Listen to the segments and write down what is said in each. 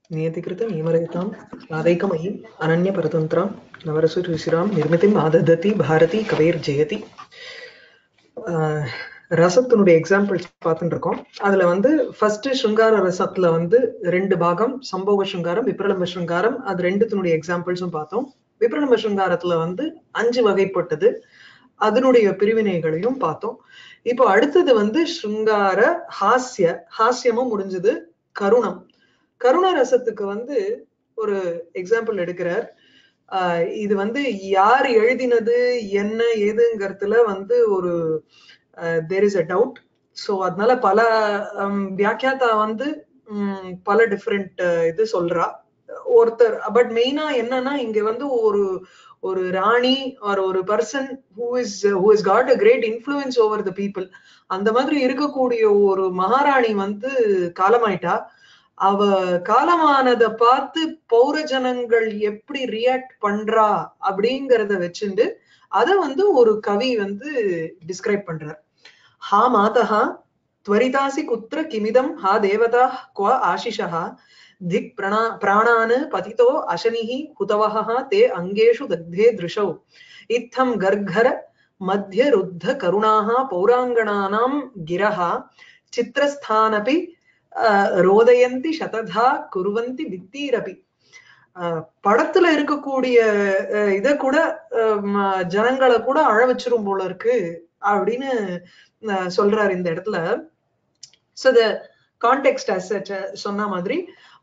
नियतिकृत नियमरहितां सादैकमयीम् अनन्यपरतन्त्रां नवरसरुचिरां निर्मितिम् आददति Bharti कवेर्जयति. ரசத்தினுடைய examples பார்த்துட்டு இருக்கோம். அதுல வந்து ஃபர்ஸ்ட் ஸ்ருங்கார ரசத்துல வந்து ரெண்டு பாகம், சம்போக ஸ்ருங்காரம், விப்ரலம்ப ஸ்ருங்காரம். அது ரெண்டுத்தினுடைய எக்ஸாம்பிள்ஸும் பார்த்தோம். விப்ரலம்ப ஸ்ருங்காரத்துல வந்து 5 வகைப்பட்டது, அதனுடைய பிரிவினைகளையும் பார்த்தோம். இப்போ அடுத்தது வந்து ஸ்ருங்கார ஹாஸ்யமும் முடிஞ்சது. கருணம், கருண ரசத்துக்கு வந்து ஒரு எக்ஸாம்பிள் எடுக்கிறார். இது வந்து யார் எழுதினது என்ன ஏதுங்கிறதுல வந்து ஒரு there is a doubt. So அதனால பல வியாக்கியாத்தா வந்து பல டிஃப்ரெண்ட் இது சொல்றா ஒருத்தர். பட் மெயினா என்னன்னா இங்க வந்து ஒரு ஒரு ராணி ஆர் ஒரு person who is got a great influence over the people, அந்த மாதிரி இருக்கக்கூடிய ஒரு மகாராணி வந்து காலமாயிட்டா. அவ காலமானதை பார்த்து பௌர ஜனங்கள் எப்படி ரியாக்ட் பண்றா அப்படிங்கறத வச்சுண்டு அத வந்து ஒரு கவி வந்து டிஸ்கிரைப் பண்றார். ஹா மாதா त्वरितासि कुत्र किमिदं हा देवता क्व आशिषः दिक् प्राणान् पतितो अशनिः हुतवहः ते अंगेषु दग्धे दृशौ इत्थं गर्घर मध्य रुद्ध करुणाः पौरांगणानां गिरः चित्रस्थानपि ரோதயந்தி சததா குருவந்தி வித்தீரபி. படத்துல இருக்கக்கூடிய இத கூட ஜனங்களை கூட அழ வச்சிரும் போல இருக்கு அப்படின்னு சொல்றாரு இந்த இடத்துல. So the context as such சொன்ன மாதிரி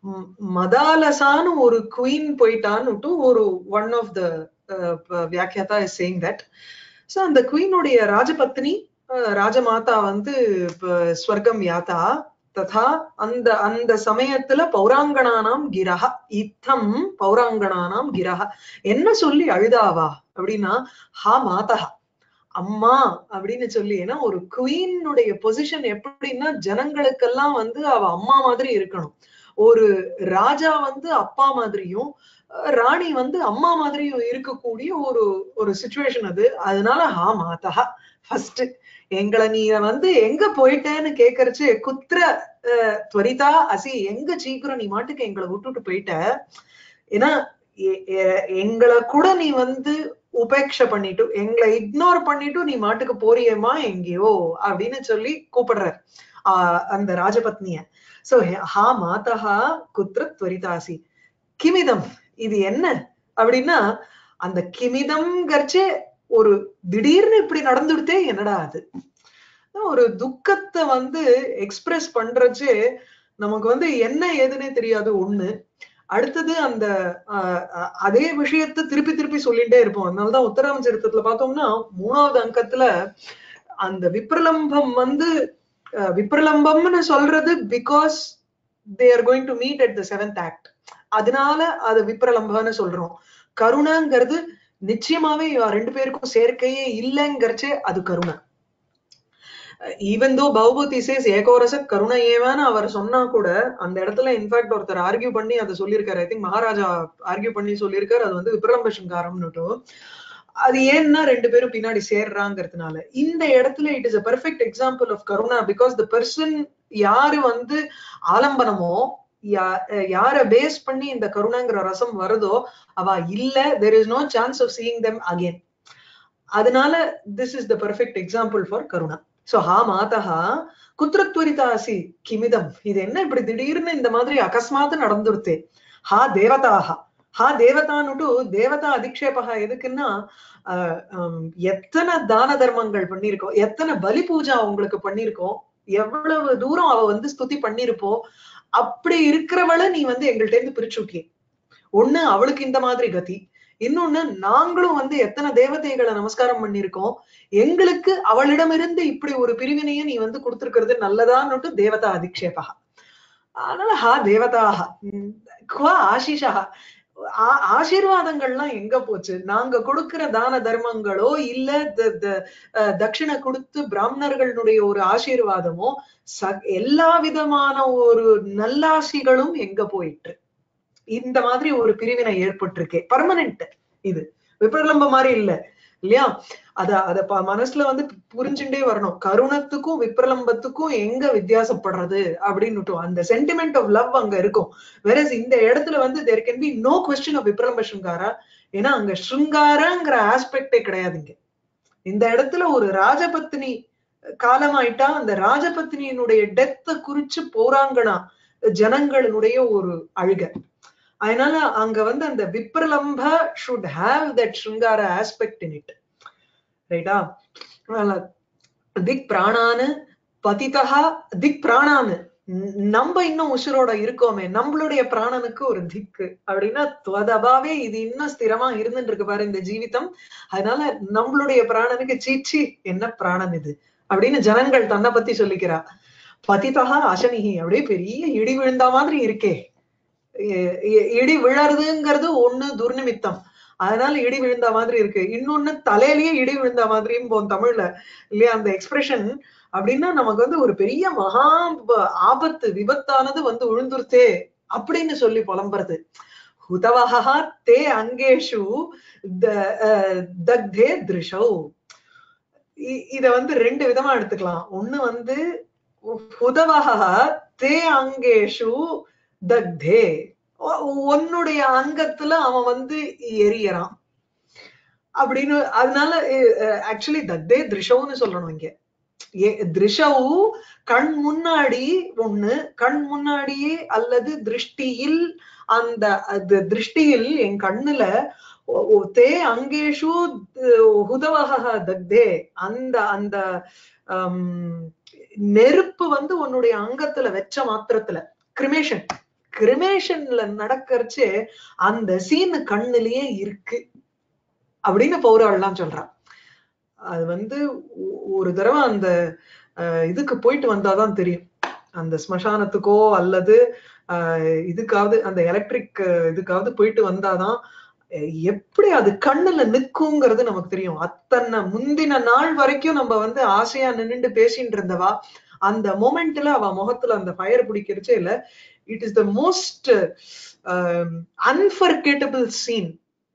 மதாலசான்னு ஒரு குவீன் போயிட்டான்னு ஒரு ஒன் ஆஃப் த வியாக்கியாத்தா இஸ் சேயிங் தட். சோ அந்த குவீனுடைய ராஜபத்னி ராஜமாதா வந்து ஸ்வர்க்கம் யாத்தா ததா அந்த அந்த சமயத்துல பௌராங்கணானாம் கிரஹ இத்தம் பௌராங்கணானாம் கிரஹ என்ன சொல்லி அழுதாவா அப்படின்னா ஹா மாதா அம்மா அப்படின்னு சொல்லி. ஏன்னா ஒரு குவீனுடைய பொசிஷன் எப்படின்னா ஜனங்களுக்கெல்லாம் வந்து அவ அம்மா மாதிரி இருக்கணும். ஒரு ராஜா வந்து அப்பா மாதிரியும் ராணி வந்து அம்மா மாதிரியும் இருக்கக்கூடிய ஒரு ஒரு சிச்சுவேஷன் அது. அதனால ஹா மாதா ஃபர்ஸ்ட் எங்களை நீ வந்து எங்க போயிட்டேன்னு கேக்குறச்சு குத்திர துவரிதா அசி எங்க சீக்கிரம் நீ மாட்டுக்கு எங்களை விட்டுட்டு போயிட்ட. ஏன்னா எங்களை கூட நீ வந்து உபேட்சை பண்ணிட்டு எங்களை இக்னோர் பண்ணிட்டு நீ மாட்டுக்கு போறியேமா எங்கேயோ அப்படின்னு சொல்லி கூப்பிடுறார் அந்த ராஜபத்னிய. சோ ஹா மாதா குத்திர துவரிதாசி கிமிதம் இது என்ன அப்படின்னா அந்த கிமிதம் கர்ச்சே ஒரு திடீர்னு இப்படி நடந்துடுத்தே என்னடா அது. ஒரு துக்கத்தை வந்து எக்ஸ்பிரஸ் பண்றச்சு நமக்கு வந்து என்ன ஏதுன்னே தெரியாது ஒண்ணு. அடுத்தது அந்த அதே விஷயத்த திருப்பி திருப்பி சொல்லிட்டே இருப்போம். அதனாலதான் உத்தராம் சரித்திரத்துல பார்த்தோம்னா 3வது அங்கத்துல அந்த விப்ரலம்பம் வந்து விப்ரலம்பம்னு சொல்றது because they are going to meet at the 7th act, அதனால அது விப்ரலம்பம்னு சொல்றோம். கருணைங்கிறது நிச்சயமாவே ரெண்டு பேருக்கும் சேர்க்கையே இல்லைங்கிறச்சே அது கருணை. ஈவன் தோ பௌபூதி சேஸ் ஏகோரச கருணை ஏவான்னு அவர் சொன்னா கூட அந்த இடத்துல இன்ஃபேக்ட் ஒருத்தர் ஆர்கியூ பண்ணி அதை சொல்லியிருக்காரு. ஐ திங்க் மகாராஜா ஆர்கியூ பண்ணி சொல்லியிருக்காரு அது வந்து விப்ரலம்ப சிங்காரம்னுட்டு. அது ஏன்னா ரெண்டு பேரும் பின்னாடி சேர்றாங்கிறதுனால. இந்த இடத்துல it is a perfect example of கருணா பிகாஸ் த பர்சன் யாரு வந்து ஆலம்பனமோ யார பேஸ் பண்ணி இந்த கருணாங்கிற ரசம் வருதோ அவ இல்ல, there is no chance of seeing them again. அதனால this is the perfect example for கருணா. சோ ஹா மாதா குத்திரத்வரிதாசி கிமிதம் இது என்ன இப்படி திடீர்னு இந்த மாதிரி அகஸ்மாத்து நடந்துருத்தே. ஹா தேவதாஹா ஹா தேவதான்னுட்டு தேவதா அதிக்ஷேபகா எதுக்குன்னா எத்தனை தான தர்மங்கள் பண்ணிருக்கோம், எத்தனை பலி பூஜா உங்களுக்கு பண்ணிருக்கோம், எவ்வளவு தூரம் அவ வந்து ஸ்துதி பண்ணிருப்போம். அப்படி இருக்கிறவளை நீ வந்து எங்கள்ட்ட இருந்து பிரிச்சுட்டியே. ஒண்ணு அவளுக்கு இந்த மாதிரி கதி, இன்னொன்னு நாங்களும் வந்து எத்தனை தேவதைகளை நமஸ்காரம் பண்ணிருக்கோம், எங்களுக்கு அவளிடமிருந்து இப்படி ஒரு பிரிவினையை நீ வந்து கொடுத்திருக்கிறது நல்லதான்னுட்டு தேவதா அதிக்ஷேபா. அதனால ஹா தேவதாக குவா ஆசிஷா ஆசீர்வாதங்கள்லாம் எங்க போச்சு? நாங்க கொடுக்கிற தான தர்மங்களோ இல்ல தட்சிணை கொடுத்து பிராமணர்களுடைய ஒரு ஆசீர்வாதமோ எல்லா விதமான ஒரு நல்லாசிகளும் எங்க போயிட்டு இந்த மாதிரி ஒரு பிரிவினை ஏற்பட்டிருக்கே. பர்மனன்ட் இது, விப்ரலம்ப மாதிரி இல்ல. இல்லையா? அத மனசுல வந்து புரிஞ்சுட்டே வரணும். கருணத்துக்கும் விப்ரலம்பத்துக்கும் எங்க வித்தியாசப்படுறது அப்படின்னு அந்த சென்டிமெண்ட் ஆஃப் லவ் அங்க இருக்கும். வேற இந்த இடத்துல வந்து there can be no question of விப்ரலம்ப ஸ்ருங்காரா. ஏன்னா அங்க ஸ்ருங்காரங்கிற ஆஸ்பெக்டே கிடையாதுங்க. இந்த இடத்துல ஒரு ராஜபத்னி காலமாயிட்டா அந்த ராஜபத்னியினுடைய டெத்தை குறிச்சு போராங்கனா ஜனங்களுடைய ஒரு அழுக. அதனால அங்க வந்து அந்த விப்ரலம்ப should have that Shringara aspect in it. ரைட்டா? திக் பிராணானு பதிதா திக் பிராணானு நம்ம இன்னும் உசுரோட இருக்கோமே, நம்மளுடைய பிராணனுக்கு ஒரு திக்கு அப்படின்னா துவதபாவே இது இன்னும் ஸ்திரமா இருந்துட்டு இருக்கு பாரு இந்த ஜீவிதம். அதனால நம்மளுடைய பிராணனுக்கு சீச்சி என்ன பிராணன் இது அப்படின்னு ஜனங்கள் தன்னை பத்தி சொல்லிக்கிறா. பதிதா அசனிகி அப்படியே பெரிய இடி விழுந்தா மாதிரி இருக்கே. இடி விழறதுங்கிறது ஒண்ணு துர்நிமித்தம், அதனால இடி விழுந்த மாதிரி இருக்கு. இன்னொன்னு தலையிலேயே இடி விழுந்த மாதிரியும் போம் தமிழ்ல இல்லையா அந்த எக்ஸ்பிரஷன். அப்படின்னா நமக்கு வந்து ஒரு பெரிய மகா ஆபத்து விபத்தானது வந்து விழுந்துருத்தே அப்படின்னு சொல்லி புலம்புறது. ஹுதவஹா தே அங்கேஷு தக்தே திருஷௌ. இத வந்து ரெண்டு விதமா எடுத்துக்கலாம். ஒண்ணு வந்து ஹுதவஹா தே அங்கேஷு தக்தே, உன்னுடைய அங்கத்துல அவன் வந்து எரியறான் அப்படின்னு. அதனால ஆக்சுவலி தக்தே திருஷவுன்னு சொல்லணும் இங்க. திருஷவு கண் முன்னாடி ஒண்ணு, கண் முன்னாடியே அல்லது திருஷ்டியில், அந்த திருஷ்டியில் என் கண்ணுல தே அங்கேஷு ஹுதவஹ தக்தே, அந்த அந்த நெருப்பு வந்து உன்னுடைய அங்கத்துல வச்ச மாத்திரத்துல கிரிமேஷன் கிரிமேஷன்ல நடக்கறச்சு அந்த சீன் கண்ணுலயே இருக்கு அப்படின்னு பௌராவெல்லாம் சொல்றான். அது வந்து ஒரு தடவை அந்த இதுக்கு போயிட்டு வந்தாதான் தெரியும். அந்த ஸ்மசானத்துக்கோ அல்லது இதுக்காவது அந்த எலக்ட்ரிக் இதுக்காவது போயிட்டு வந்தாதான் எப்படி அது கண்ணுல நிக்குங்கிறது நமக்கு தெரியும். அத்தனை முந்தின நாள் வரைக்கும் நம்ம வந்து ஆசையா நின்னுட்டு பேசிட்டு இருந்தவா அந்த மொமெண்ட்ல அவ முகத்துல அந்த ஃபயர் பிடிக்கிறச்சே இல்ல. It is the most unforgettable scene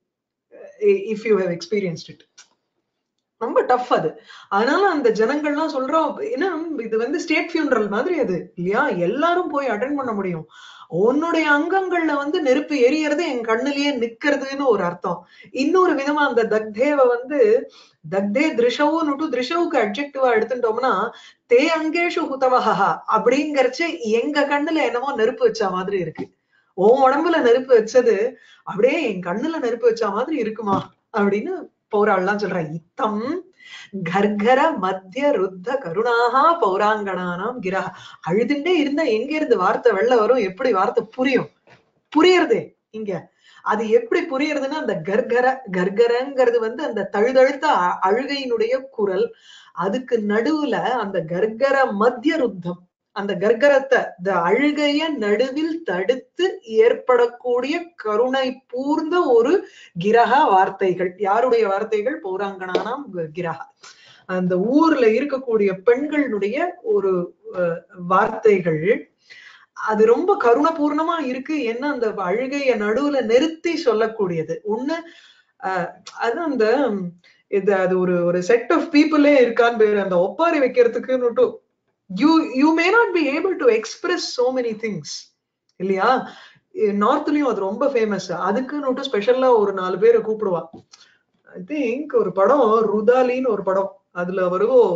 if you have experienced it. ரொம்ப டஃப் அது. அதனால அந்த ஜனங்கள்லாம் சொல்றோம், ஏன்னா இது வந்து ஸ்டேட் ஃபியூனரல் மாதிரி அது இல்லையா, எல்லாரும் போய் அட்டென்ட் பண்ண முடியும். உன்னுடைய அங்கங்கள்ல வந்து நெருப்பு எரியறது என் கண்ணுலயே நிக்கிறதுன்னு ஒரு அர்த்தம். இன்னொரு விதமா அந்த தக்தேவ வந்து தக்தே திருஷவுன்னு திருஷவுக்கு அட்ஜெக்டிவா எடுத்துட்டோம்னா தே அங்கேஷு ஹுதவஹா அப்படிங்கறச்சு எங்க கண்ணுல என்னமோ நெருப்பு வச்ச மாதிரி இருக்கு. உன் உடம்புல நெருப்பு வச்சது அப்படியே என் கண்ணுல நெருப்பு வச்ச மாதிரி இருக்குமா அப்படின்னு பௌராள்லாம் சொல்ற. இத்தம் கர்கர மத்திய ருத்த கருணாகா பௌராங்கணானாம் கிரா. அழுதுண்டே இருந்தா எங்க இருந்து வார்த்தை வெளில வரும், எப்படி வார்த்தை புரியும்? புரியறதே இங்க. அது எப்படி புரியறதுன்னா அந்த கர்கரங்கிறது வந்து அந்த தழுதழுத்த அழுகையினுடைய குரல், அதுக்கு நடுவுல அந்த கர்கர மத்திய ருத்தம், அந்த கர்கரத்தை இந்த அழுகைய நடுவில் தடுத்து ஏற்படக்கூடிய கருணை பூர்ந்த ஒரு கிரகா வார்த்தைகள். யாருடைய வார்த்தைகள்? பௌராங்கணானாம் கிரகா, அந்த ஊர்ல இருக்கக்கூடிய பெண்களுடைய ஒரு வார்த்தைகள். அது ரொம்ப கருணபூர்ணமா இருக்கு. என்ன அந்த அழுகைய நடுவுல நிறுத்தி சொல்லக்கூடியது ஒண்ணு. அது அந்த இது அது ஒரு செட் ஆஃப் பீப்புளே இருக்கான்னு பேரு அந்த ஒப்பாரி வைக்கிறதுக்கு. You may not be able to express so many things இல்லையா? நார்த்லயும் அது ரொம்ப ஃபேமஸ். அதுக்குன்னு ஸ்பெஷலா ஒரு 4 பேரை கூப்பிடுவா. ஐ திங்க் ஒரு படம் ருதாலின்னு ஒரு படம், அதுல வரும்.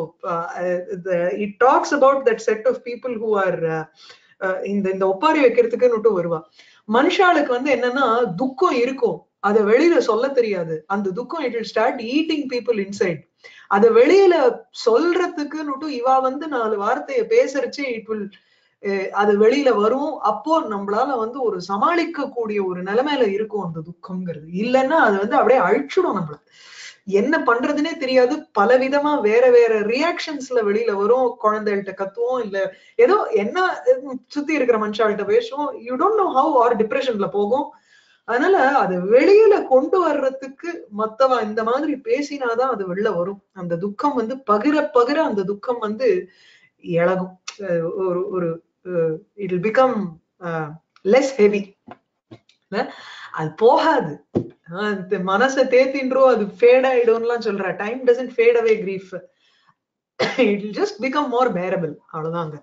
It talks about that set of people who are இந்த ஒப்பாரி வைக்கிறதுக்குன்னு வருவா. மனுஷாளுக்கு வந்து என்னன்னா துக்கம் இருக்கும், அதை வெளியில சொல்ல தெரியாது. அந்த துக்கம் it will start eating people inside. அத வெளியில சொல்றதுக்குன்னு இவா வந்து 4 வார்த்தையை பேசுறச்சு இட் வில் அது வெளியில வரும். அப்போ நம்மளால வந்து ஒரு சமாளிக்க கூடிய ஒரு நிலைமையில இருக்கும் அந்த துக்கம்ங்கிறது. இல்லைன்னா அது வந்து அப்படியே அழிச்சுடும் நம்மள. என்ன பண்றதுன்னே தெரியாது. பலவிதமா வேற வேற ரியாக்ஷன்ஸ்ல வெளியில வரும். குழந்தைகள்கிட்ட கத்துவோம், இல்ல ஏதோ என்ன சுத்தி இருக்கிற மனுஷாள்கிட்ட பேசுவோம். You don't know how are டிப்ரெஷன்ல போகும். அதனால அது வெளியில கொண்டு வர்றதுக்கு மத்தவா இந்த மாதிரி பேசினாதான் அது வெளில வரும். அந்த துக்கம் வந்து பகிர பகிர அந்த துக்கம் வந்து இழகும். ஒரு ஒரு it will become less heavy. அது போகாது. மனசை தேத்தின்றோ அது ஃபேட் ஆயிடும்லாம் சொல்ற. Time doesn't fade away grief, it will just become more bearable, அவ்வளவுதாங்க.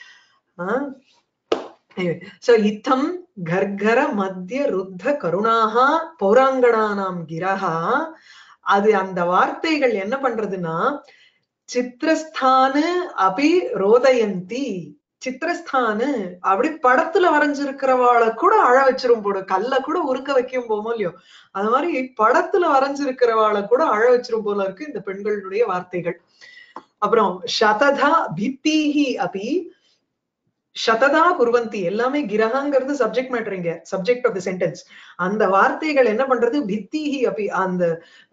சோ இத்தம் கர்கர மத்திய ருத்த கருணாஹா பௌராங்கணானாம் கிரஹா. அது அந்த வார்த்தைகள் என்ன பண்றதுன்னா சித்திரஸ்தானு அபி ரோதயந்தி. சித்திரஸ்தானு அப்படி படத்துல வரைஞ்சிருக்கிறவாளை கூட அழ வச்சிரும் போடு, கல்ல கூட உருக்க வைக்கும் போமோ இல்லையோ, அது மாதிரி படத்துல வரைஞ்சிருக்கிறவாளை கூட அழ வச்சிரும் போல இருக்கு இந்த பெண்களுடைய வார்த்தைகள். அப்புறம் சததா பித்தீஹி அபி சததா குர்வந்தி, எல்லாமே கிரகாங்கிறது சப்ஜெக்ட் மேட்டர், இங்க சப்ஜெக்ட் ஆஃப் தி சென்டென்ஸ். அந்த வார்த்தைகள் என்ன பண்றது, பித்திஹி அப்படி அந்த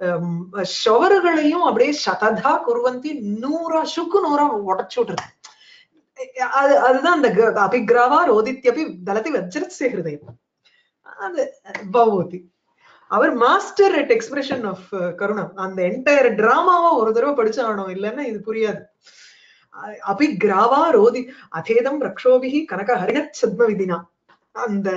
ஷவர்களையும் அப்படியே சததா குர்வந்தி, நூறா சுக்கு நூறா உடச்சு விடுறது. அதுதான் அந்த அபிகிராவா ரோதித்யபி தலதி வஜ்ரத்ய ஹிருதயம். அது பகவதி அவர் மாஸ்டர் அட் எக்ஸ்பிரஷன் ஆஃப் கருணம். அந்த என்டையர் டிராமாவா ஒரு தடவை படிச்சாகணும், இல்லைன்னா இது புரியாது. அபிகிராவா ரோதி அதேதம் ரக்ஷோபிகி கனக ஹரிணத் சத்ம விதினா. அந்த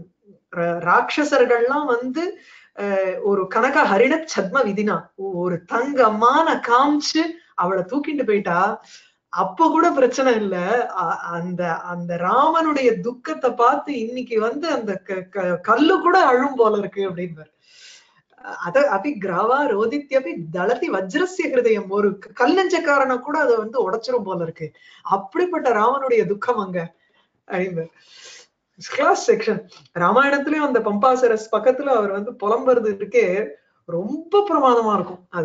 ராட்சசர்கள்லாம் வந்து ஒரு கனக ஹரிணத் சத்ம விதினா, ஒரு தங்கமான காமிச்சு அவளை தூக்கிட்டு போயிட்டா அப்ப கூட பிரச்சனை இல்ல. அந்த அந்த ராமனுடைய துக்கத்தை பார்த்து இன்னைக்கு வந்து அந்த கல்லு கூட அழும் போல இருக்கு அப்படின்னு. அத அபிகிராவா ரோதித்யபி தளதி வஜ்ரஸ்ய ஹிருதயம், ஒரு கல்லஞ்சக்காரனை கூட அதை வந்து உடைச்சிரும் போல இருக்கு. அப்படிப்பட்ட ராமனுடைய துக்கம் அங்க அப்படின்னு. கிளாஸ் செக்ஷன் ராமாயணத்திலயும் அந்த பம்பாசரஸ் பக்கத்துல அவர் வந்து புலம்புறது இருக்கே, ரொம்ப பிரமாதமா இருக்கும் அது.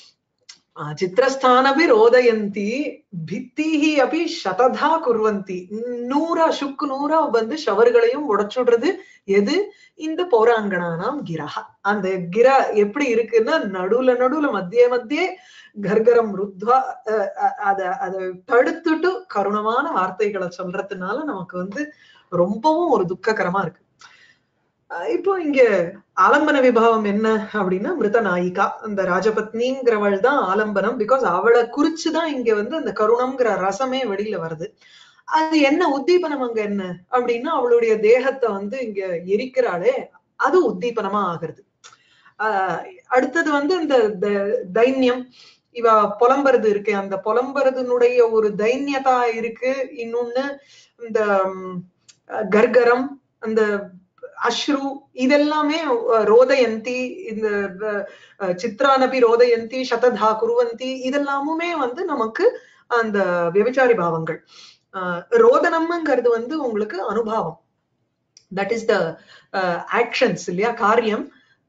சித்திரஸ்தானபி ரோதயந்தி பித்திஹி அபி சததா குர்வந்தி, நூறா சுக்கு நூறா வந்து ஷவர்களையும் உடைச்சுடுறது. எது, இந்த பௌராங்கணானாம் கிரஹா. அந்த கிரா எப்படி இருக்குன்னா நடுவுல நடுவுல மத்திய மத்திய கர்கரம் ருத்வா அத தடுத்துட்டு கருணமான வார்த்தைகளை சொல்றதுனால நமக்கு வந்து ரொம்பவும் ஒரு துக்ககரமா இருக்கு. இப்போ இங்க ஆலம்பன விபாவம் என்ன அப்படின்னா மிருத நாயிகா, அந்த ராஜபத்னிங்கிறவள் தான் ஆலம்பனம். பிகாஸ் அவளை குறிச்சுதான் இங்க வந்து அந்த கருணம்ங்கிற ரசமே வெளியில வருது. அது என்ன உத்தீபனம் அங்க என்ன அப்படின்னா அவளுடைய தேகத்தை வந்து இங்க எரிக்கிறாளே, அது உத்தீபனமா ஆகிறது. அடுத்தது வந்து இந்த தைன்யம், இவ புலம்புறது இருக்கு, அந்த புலம்புறதுனுடைய ஒரு தைன்யதா இருக்கு. இன்னொன்னு இந்த கர்கரம், அந்த அஸ்ரு, இதெல்லாமே ரோதயந்தி, இந்த சித்ரானபி ரோதயந்தி சததா குருவந்தி, இதெல்லாமுமே வந்து நமக்கு அந்த விபச்சாரி பாவங்கள். ரோதனம்ங்கிறது வந்து உங்களுக்கு அனுபவம், தட் இஸ் த ஆக்ஷன்ஸ் இல்லையா, காரியம்.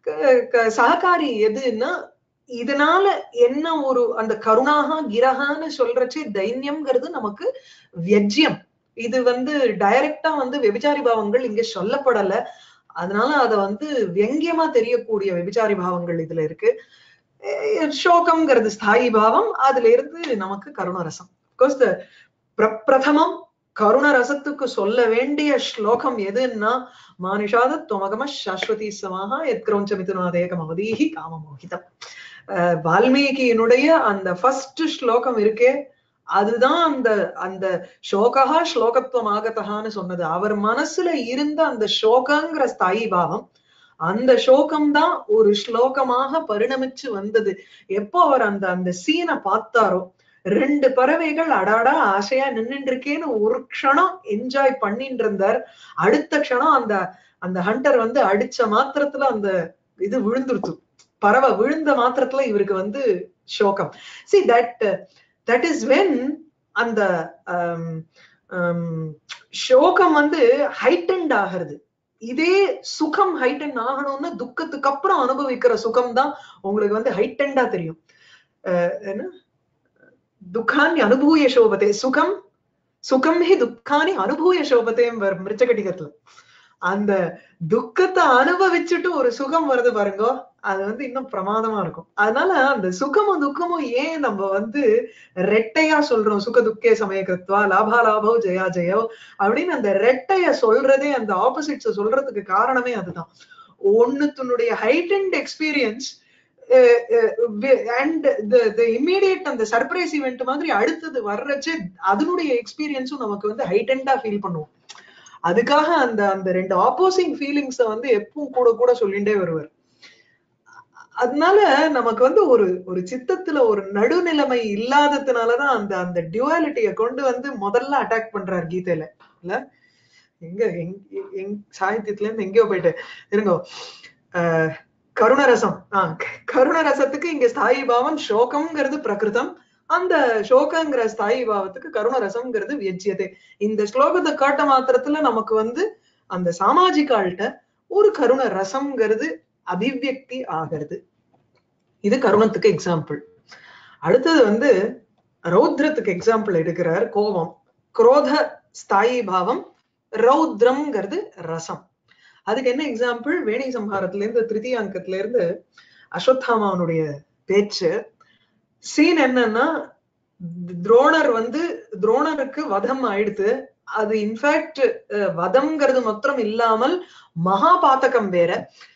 சககாரி எதுன்னா இதனால என்ன ஒரு அந்த கருணாகா கிரகான்னு சொல்றச்சு தைன்யம்ங்கிறது நமக்கு வியஜ்யம். இது வந்து டைரக்டா வந்து விபச்சாரி பாவங்கள் இங்க சொல்லப்படல, அதனால அத வந்து வியங்கியமா தெரியக்கூடிய விபச்சாரி பாவங்கள் இதுல இருக்கு. சோகம்ங்கிறது ஸ்தாயி பாவம், அதுல இருந்து நமக்கு கருணரசம். பிகாஸ் பிரதமம் கருணரசத்துக்கு சொல்ல வேண்டிய ஸ்லோகம் எதுன்னா மானுஷாத துவமகம சாஸ்வதி சமாக எத்கிரௌஞ்ச மிதுனாதேகம் அவதீஹி காமமோகிதம். வால்மீகியினுடைய அந்த ஃபர்ஸ்ட் ஸ்லோகம் இருக்கே, அதுதான் அந்த அந்த சோகா ஸ்லோகத்துவம் ஆகத்தகான்னு சொன்னது. அவர் மனசுல இருந்த அந்த சோகங்கிற ஸ்தாயி பாவம், அந்த சோகம் தான் ஒரு ஸ்லோகமாக பரிணமிச்சு வந்தது. எப்போ அவர் அந்த அந்த சீனை பார்த்தாரோ, ரெண்டு பறவைகள் அடாடா ஆசையா நின்னுட்டு இருக்கேன்னு ஒரு க்ஷணம் என்ஜாய் பண்ணிட்டு இருந்தார். அடுத்த க்ஷணம் அந்த அந்த ஹண்டர் வந்து அடிச்ச மாத்திரத்துல அந்த இது விழுந்துருத்து, பறவை விழுந்த மாத்திரத்துல இவருக்கு வந்து சோகம். See that is when அந்த சோகம் வந்து ஹைட்டன்ட் ஆகிறது. இதே சுகம் ஹைட்டன் ஆகணும்னா துக்கத்துக்கு அப்புறம் அனுபவிக்கிற சுகம் தான் உங்களுக்கு வந்து ஹைட்டண்டா தெரியும். என்ன துக்கானி அனுபூய சோபத்தே, சுகம் சுகம் ஹி துக்கானி அனுபூய சோபத்தே மிருச்சகட்டிகத்துல. அந்த துக்கத்தை அனுபவிச்சுட்டு ஒரு சுகம் வருது பாருங்க, அது வந்து இன்னும் பிரமாதமா இருக்கும். அதனால அந்த சுகமும் துக்கமும் ஏன் நம்ம வந்து ரெட்டையா சொல்றோம், சுக துக்கே சமயகத்வா லாபா லாபோ ஜெயா ஜெயோ அப்படின்னு அந்த ரெட்டைய சொல்றதே, அந்த ஆப்போசிட்ஸ சொல்றதுக்கு காரணமே அதுதான். ஒண்ணுத்தினுடைய heightened experience and the immediate அந்த சர்ப்ரைஸ் இவெண்ட் மாதிரி அடுத்தது வர்றச்சு அதனுடைய எக்ஸ்பீரியன்ஸும் நமக்கு வந்து ஹைட்டண்டா ஃபீல் பண்ணுவோம். அதுக்காக அந்த அந்த ரெண்டு ஆப்போசிங் ஃபீலிங்ஸ வந்து எப்பவும் கூட கூட சொல்லிட்டே வருவார். அதனால நமக்கு வந்து ஒரு ஒரு சித்தத்துல ஒரு நடுநிலைமை இல்லாததுனாலதான் அந்த அந்த டியூவாலிட்டியை கொண்டு வந்து முதல்ல அட்டாக் பண்றாரு கீதையில இல்ல. எங்க சாகித்யத்துல இருந்து எங்கேயோ போயிட்டு இருங்கோ. கருணரசம் கருணரசத்துக்கு இங்க ஸ்தாயி பாவம் சோகம்ங்கிறது பிரகிருதம், அந்த சோகங்கிற ஸ்தாயி பாவத்துக்கு கருணரசம்ங்கிறது வியஜ்யதே. இந்த ஸ்லோகத்தை காட்ட மாத்திரத்துல நமக்கு வந்து அந்த சாமாஜிகால்கிட்ட ஒரு கருண ரசம்ங்கிறது அபிவியக்தி ஆகிறது. இது கருணத்துக்கு எக்ஸாம்பிள். அடுத்தது வந்து ரௌத்ரத்துக்கு எக்ஸாம்பிள் எடுக்கிறார். கோபம், குரோத ஸ்தாயி பாவம், ரௌத்ரம்ங்கிறது ரசம். அதுக்கு என்ன எக்ஸாம்பிள்? வேணி சம்ஹாரத்துல இருந்து திருத்தீய அங்கத்துல இருந்து அஸ்வத்தாமாவனுடைய பேச்சு சீன் என்னன்னா, துரோணர் வந்து துரோணருக்கு வதம் ஆயிடுத்து. அது இன்ஃபேக்ட் வதம்ங்கிறது மாத்திரம் இல்லாமல் மகாபாத்தகம் வேற.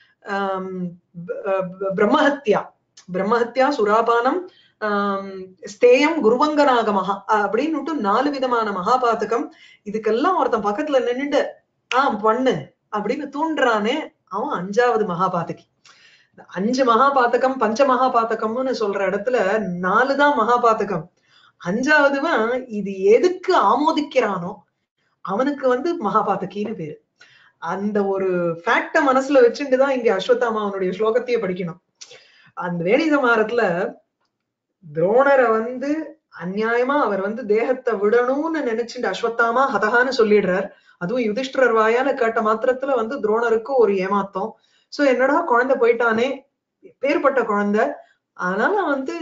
பிரம்மஹத்யா, பிரம்மஹத்யா, சுராபானம், ஸ்தேயம், குருவங்கநாகமஹா அப்படின்னு 4 விதமான மகாபாத்தகம். இதுக்கெல்லாம் ஒருத்தன் பக்கத்துல நின்னுட்டு பண்ணு அப்படின்னு தூண்டுறானே, அவன் 5வது மகாபாத்தகி. 5 மகாபாத்தகம் பஞ்ச மகாபாத்தகம்னு சொல்ற இடத்துல 4 தான் மகாபாத்தகம். 5வதுவன் இது எதுக்கு ஆமோதிக்கிறானோ அவனுக்கு வந்து மகாபாத்தகின்னு பேரு. அந்த ஒரு ஃபேக்ட மனசுல வச்சுட்டுதான் இங்க அஸ்வத்தாமா அவனுடைய ஸ்லோகத்தையே படிக்கணும். அந்த வேணி சம்ஹாரத்துல துரோணரை வந்து அநியாயமா அவர் வந்து தேகத்தை விடணும்னு நினைச்சுட்டு அஸ்வத்தாமா ஹதகான்னு சொல்லிடுறார். அதுவும் யுதிஷ்டிரர் வாயால கேட்ட மாத்திரத்துல வந்து துரோணருக்கு ஒரு ஏமாத்தம். சோ என்னடா குழந்தை போயிட்டானே, பேர்பட்ட குழந்தை, அதனால வந்து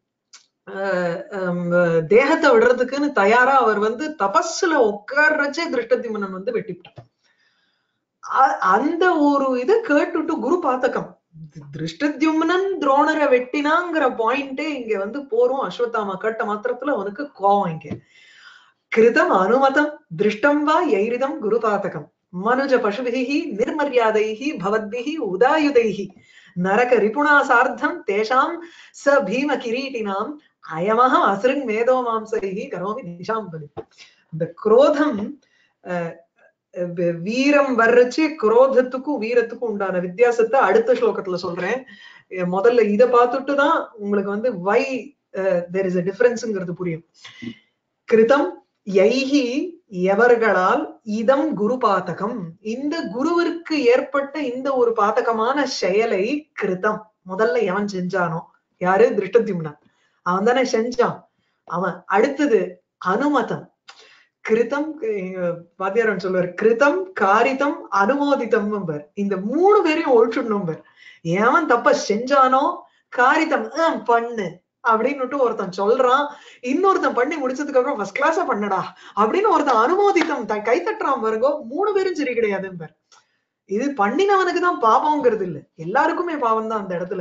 தேகத்தை விடுறதுக்குன்னு தயாரா அவர் வந்து தபஸ்ல உட்கார்றச்சே திருஷ்டத்யும்னன் வந்து வெட்டிவிட்டார். அந்த ஒரு இதை கேட்டுட்டு குரு பாத்தகம் திருஷ்டத்யும்னன் துரோணரை வெட்டினாங்கிற பாயிண்டே இங்க வந்து போறோம். அஸ்வத்தாமா கேட்ட மாத்திரத்துல அவனுக்கு கோவம். இங்க கிருதம் அனுமதம் திருஷ்டம் வா யைரிதம் குரு பாத்தகம் மனுஜ பசுபிஹி நிர்மர்யாதைஹி பவத்பிஹி உதாயுதைஹி நரக ரிபுணா சார்த்தம் தேஷாம் ச பீம கிரீட்டினாம் அயமஹ அஸ்ருங் மேதோ மாம்சைஹி கரோமி நிஷாம் பலி. இந்த குரோதம் வீரம் வர்றச்சு குரோதத்துக்கும் வீரத்துக்கும் உண்டான வித்தியாசத்தை அடுத்த ஸ்லோகத்துல சொல்றேன். முதல்ல இதை பார்த்துட்டுதான் உங்களுக்கு வந்து வை தேர் இஸ் a டிஃபரன்ஸ்ங்கிறது புரியும். கிருதம் யைஹி எவர்களால், இதம் குரு பாத்தகம் இந்த குருவிற்கு ஏற்பட்ட இந்த ஒரு பாத்தகமான செயலை கிருதம் முதல்ல எவன் செஞ்சானோ, யாரு? திருஷ்டத்யும்னன். அவன் தானே செஞ்சான் அவன். அடுத்தது அனுமதம். கிருதம் வாத்தியாரன் சொல்லுவார், கிருதம் காரிதம் அனுமோதிதம். இந்த 3 பேரையும் ஒழிச்சுடணும். எவன் தப்ப செஞ்சானோ காரிதம் பண்ணு அப்படின்னு ஒருத்தன் சொல்றான், இன்னொருத்தன் பண்ணி முடிச்சதுக்கு அப்புறம் ஃபர்ஸ்ட் கிளாஸா பண்ணடா அப்படின்னு ஒருத்தன் அனுமோதித்தம் கைத்தட்டுறான் பாருங்க. 3 பேரும் சரி கிடையாதுன்னு. இது பண்ணினவனுக்கு தான் பாவம்ங்கிறது இல்ல, எல்லாருக்குமே பாவம் தான். அந்த இடத்துல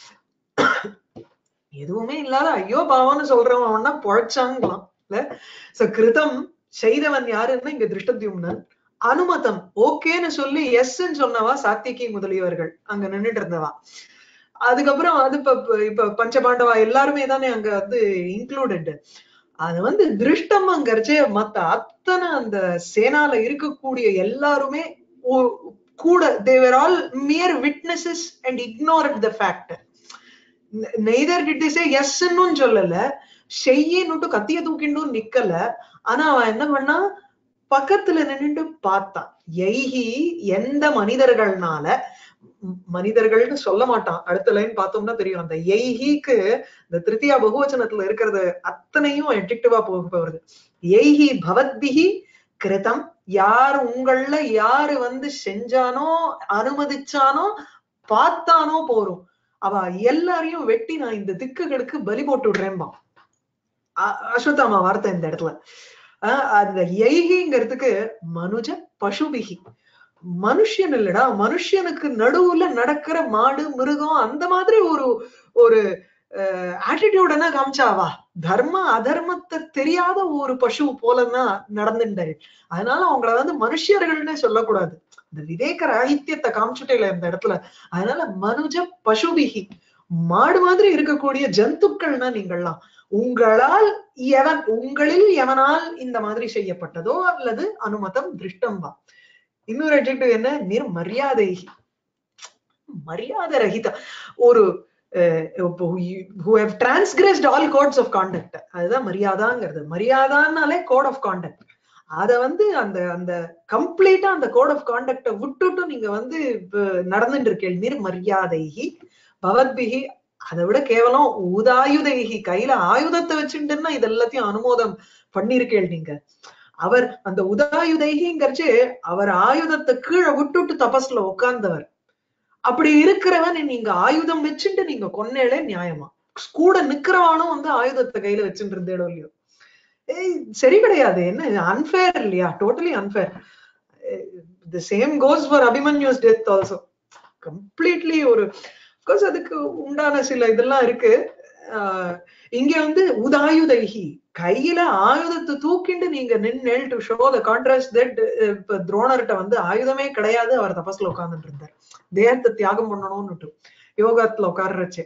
எதுவுமே இல்லாத ஐயோ பாவம்னு சொல்றவன்னா பொழைச்சாங்களாம் இல்ல. சோ கிருதம் செய்தவன் யாருன்னா இங்க திருஷ்டத்யும்னன். அனுமதம் ஓகேன்னு சொல்லி எஸ்ன்னு சொன்னவா சாத்தியகி முதலியவர்கள் அங்க நின்றுட்டு இருந்தவா. அதுக்கப்புறம் அது இப்ப பஞ்சபாண்டவா எல்லாருமே தானே அங்க வந்து இன்க்ளூடட். அது வந்து திருஷ்டம்ங்கிறச்சே மத்த அத்தனை அந்த சேனால இருக்கக்கூடிய எல்லாருமே கூட they were all mere witnesses and ignored the fact. neither did they say yes ன்னு சொல்லல, செய்யின்னுட்டு கத்திய தூக்கிண்டு நிக்கல. ஆனா அவன் என்ன பண்ணா, பக்கத்துல நின்னுட்டு பார்த்தான். யைஹி எந்த மனிதர்கள்னால, மனிதர்கள்னு சொல்ல மாட்டான். அடுத்த லைன் பார்த்தோம்னா தெரியும். அந்த யைஹிக்கு இந்த திருத்தியா பகுவச்சனத்துல இருக்கிறது அத்தனையும் அட்ஜெக்டிவா போகிறது. யைஹி பவத்பிஹி கிருதம், யார் உங்கள யாரு வந்து செஞ்சானோ அனுமதிச்சானோ பார்த்தானோ போறோம், அவ எல்லாரையும் வெட்டி நான் இந்த திக்குகளுக்கு பலி போட்டு விடுறேன்பா அஸ்வத்தாமா வார்த்தை இந்த இடத்துல. அந்த யைஹிங்கிறதுக்கு மனுஜ பசுபிகி, மனுஷன் இல்லடா, மனுஷனுக்கு நடுவுல நடக்கிற மாடு மிருகம் அந்த மாதிரி ஒரு ஒரு ஆட்டிடியூடனா காமிச்சாவா. தர்ம அதர்மத்தை தெரியாத ஒரு பசு போலதான் நடந்துட்டாரு. அதனால அவங்கள வந்து மனுஷர்கள்னே சொல்லக்கூடாது, இந்த விவேக ராகித்யத்தை காமிச்சுட்டே இல்ல இந்த இடத்துல. அதனால மனுஜ பசுபிகி, மாடு மாதிரி இருக்கக்கூடிய ஜந்துக்கள்னா நீங்கள்லாம், உங்களால் எவன், உங்களில் எவனால் இந்த மாதிரி செய்யப்பட்டதோ அல்லது அனுமதம் திருஷ்டம் வா. இன்னொரு அட்ஜெக்டிவ் என்ன, நிர்மரியாதை. மரியாதை ரஹிதா ஒரு who have transgressed all codes of conduct. அதுதான் மரியாதாங்கிறது. மரியாதான்னாலே கோட் ஆஃப் கான்டக்ட். அத வந்து அந்த அந்த கம்ப்ளீட்டா அந்த கோட் ஆஃப் கான்டக்ட விட்டுட்டு நீங்க வந்து நடந்துட்டு இருக்கீங்க. நிர்மரியாதைஹி பவத்பிஹி, அதை விட கேவலம் உதாயுதைஹி, கையில ஆயுதத்தை வச்சுட்டுன்னா இது எல்லாத்தையும் அனுமோதம் பண்ணிருக்கேள் நீங்க. அவர் அந்த உதாயுதைகிங்கிறச்சு அவர் ஆயுதத்தை கீழே விட்டுட்டு தபஸ்ல உட்கார்ந்தவர். அப்படி இருக்கிறவன் நீங்க ஆயுதம் வச்சுட்டு நீங்க கொன்னேளே நியாயமா? கூட நிக்கிறவானும் வந்து ஆயுதத்தை கையில வச்சுட்டு இருந்தேடோ இல்லையோ, சரி கிடையாது. என்ன அன்ஃபேர் இல்லையா? Totally unfair. The same goes for Abhimanyu's death also. Completely ஒரு அதுக்கு உண்டான சில இதெல்லாம் இருக்கு. இங்க வந்து உதாயுதைஹி, கையில ஆயுதத்தை தூக்கிண்டு நீங்க நின்னேள் to show the contrast that துரோணர்கிட்ட வந்து ஆயுதமே கிடையாது, அவர் தபஸ்ல உட்கார்ந்துட்டு இருந்தார். தேகத்தை தியாகம் பண்ணணும்னுட்டு யோகத்துல உட்கார்றச்சு.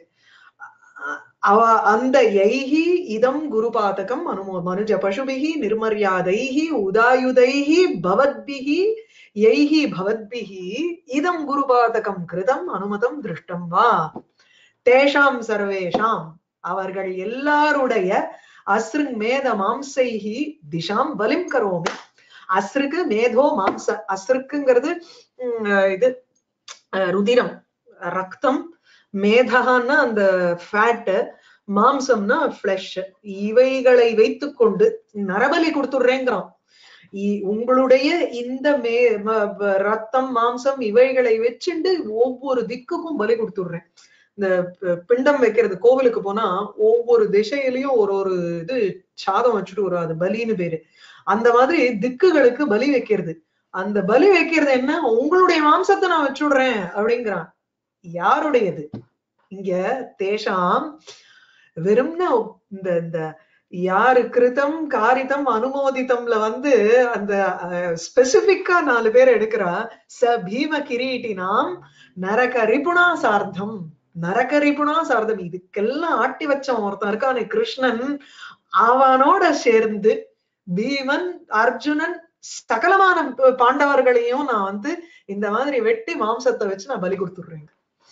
அவ அந்த யைஹி இதம் குருபாதகம் மனுஜ பசுபிஹி நிர்மரியாதைஹி உதாயுதைஹி பவத்பிஹி யைஹி பவத்பிஹி இதம் குருபாதகம் கிருதம் அனுமதம் திருஷ்டம் வா தேஷாம் சர்வேஷாம், அவர்கள் எல்லாருடைய அஸ்ருங் மேத மாம்சைஹி திஷாம் பலிம் கரோமி. அஸ்ருக்கு மேதோ மாம்ச, அஸ்ருக்குங்கிறது இது ருதிரம் ரத்தம், மேதகான்னா அந்த ஃபேட், மாம்சம்னா பிளஷ். இவைகளை வைத்துக்கொண்டு நரபலி கொடுத்துடுறேங்கிறான். உங்களுடைய இந்த ரத்தம் மாம்சம் இவைகளை வச்சுண்டு ஒவ்வொரு திக்குக்கும் பலி கொடுத்துடுறேன். இந்த பிண்டம் வைக்கிறது கோவிலுக்கு போனா ஒவ்வொரு திசையிலயும் ஒரு ஒரு இது சாதம் வச்சுட்டு ஒரு அது பலின்னு பேரு. அந்த மாதிரி திக்குகளுக்கு பலி வைக்கிறது. அந்த பலி வைக்கிறது என்ன, உங்களுடைய மாம்சத்தை நான் வச்சுடுறேன் அப்படிங்கிறான். யாருடையது இங்க? தேஷாம் வெறும்னா இந்த இந்த யாரு கிருதம் காரிதம் அனுமோதித்தம்ல வந்து அந்த ஸ்பெசிபிக்கா 4 பேர் எடுக்கிறா. ச பீம கிரீட்டினாம் நரக ரிபுணா சார்த்தம், நரக ரிபுணா சார்த்தம். இதுக்கெல்லாம் ஆட்டி வச்சவன் ஒருத்தன் இருக்கானே கிருஷ்ணன், அவனோட சேர்ந்து பீமன் அர்ஜுனன் சகலமான பாண்டவர்களையும் நான் வந்து இந்த மாதிரி வெட்டி மாம்சத்தை வச்சு நான் பலி கொடுத்துடுறேன்.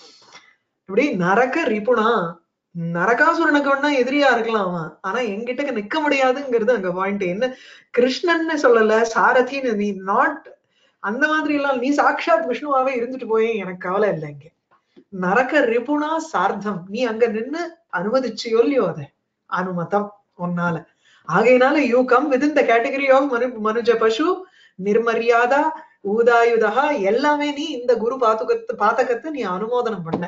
இப்படி நரக ரிபுணா, நரகாசுரனுக்கு வேணா எதிரியா இருக்கலாம் அவன், ஆனா என்கிட்ட நிக்க முடியாதுங்கிறது அங்க பாயிண்ட். என்ன கிருஷ்ணன்னு சொல்லல, சாரதின்னு. நீ நாட் அந்த மாதிரி எல்லாம், நீ சாட்சாத் விஷ்ணுவாவே இருந்துட்டு போய் எனக்கு கவலை இல்லை. இங்க நரக ரிபுணா சார்த்தம், நீ அங்க நின்னு அனுமதிச்சியோ இல்லையோ அதை அனுமதம் உன்னால. ஆகையினால you come within the category of மனுஜ பசு நிர்மரியாதா ஊதாயுதா எல்லாமே நீ இந்த குரு பாத்தகத்தை நீ அனுமோதனம் பண்ண.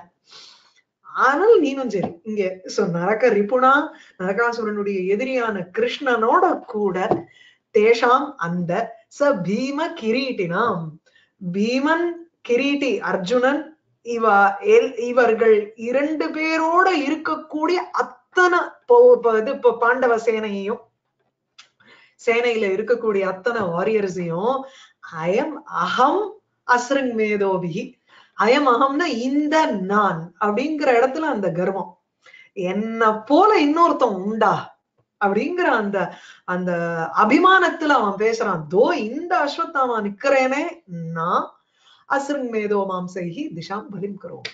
ஆனால் நீனும் சரி இங்க நரக ரிபுணா, நரகாசுரனுடைய எதிரியான கிருஷ்ணனோட கூட தேஷாம் அந்த ச பீம கிரீட்டினாம், பீமன் கிரீட்டி அர்ஜுனன் இவர்கள் 2 பேரோட இருக்கக்கூடிய அத்தனை பாண்டவ சேனையையும், சேனையில இருக்கக்கூடிய அத்தனை வாரியர்ஸையும் அயம் அகம் அஸ்ருங் மேதோபிஹி, அயம் அகம்னா இந்த நான் அப்படிங்கிற இடத்துல அந்த கர்வம், என்ன போல இன்னொருத்தன் உண்டா அப்படிங்கிற அந்த அந்த அபிமானத்துல அவன் பேசுறான். தோ இந்த அஸ்வத்தாமா நிக்கிறேனே நான், அஸ்ருங் மேதோ மாம்சைஹி திஷாம் பலிம் கரோம்.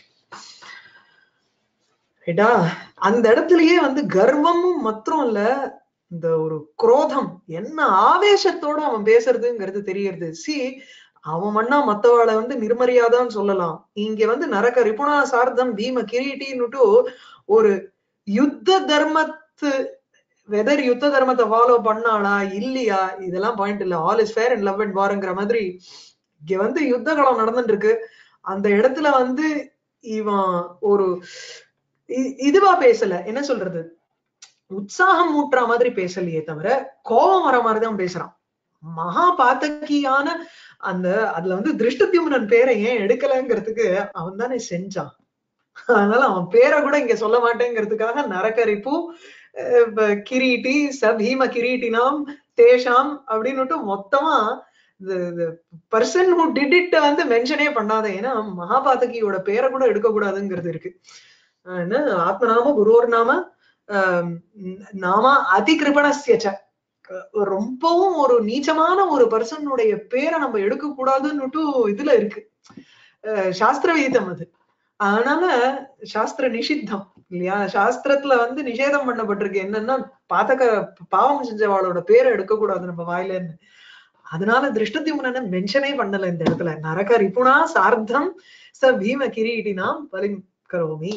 அந்த இடத்துலயே வந்து கர்வமும் மாத்திரம் இல்ல, இந்த ஒரு குரோதம் என்ன ஆவேசத்தோட அவன் பேசுறதுங்கிறது தெரியறது. அவன் மண்ணா மத்தவாளை வந்து நிர்மரியாதான்னு சொல்லலாம். இங்க வந்து நரக ரிபுணா சார்த்தம் பீம கிரீட்டின்னுட்டு ஒரு யுத்த தர்மத்து, வெதர் யுத்த தர்மத்தை ஃபாலோ பண்ணாளா இல்லையா இதெல்லாம் பாயிண்ட் இல்ல. All is fair and love and வார்ங்கிற மாதிரி இங்க வந்து யுத்த காலம் நடந்துட்டு இருக்கு. அந்த இடத்துல வந்து இவன் ஒரு இதுவா பேசல, என்ன சொல்றது, உற்சாகம் மூட்டுற மாதிரி பேசலையே தவிர கோபம் வர மாதிரிதான் பேசுறான். மகா பாத்தகியான அந்த அதுல வந்து திருஷ்டத்யும்னன் பேரை ஏன் எடுக்கலங்கிறதுக்கு அவன் தானே செஞ்சான். அதனால அவன் பேரை கூட இங்க சொல்ல மாட்டேங்கிறதுக்காக நரகரிப்பு கிரீட்டி சபீம கிரீட்டினாம் தேஷாம் அப்படின்னுட்டு மொத்தமா பர்சன் ஹூ டிட் இட் வந்து மென்ஷனே பண்ணாத. ஏன்னா மகாபாதகியோட பேரை கூட எடுக்க கூடாதுங்கிறது இருக்கு. ஆத்மநாம குருவர் நாம நாம அதிகிருபணஸ்யச்ச, ரொம்பவும் ஒரு நீச்சமான ஒரு பர்சனுடைய பேரை நம்ம எடுக்க கூடாதுன்னுட்டு இதுல இருக்கு சாஸ்திர விகிதம். அது அதனால சாஸ்திர நிஷித்தம் இல்லையா, சாஸ்திரத்துல வந்து நிஷேதம் பண்ணப்பட்டிருக்கு என்னன்னா பாத்தக பாவம் செஞ்சவாளோட பேரை எடுக்க கூடாது நம்ம வாயில இருந்து. அதனால திருஷ்டத்யும்னனை மென்ஷனே பண்ணல இந்த இடத்துல. நரக ரிபுணா சார்த்தம் ச பீம கிரீட்டினா பலிம் கரோமி.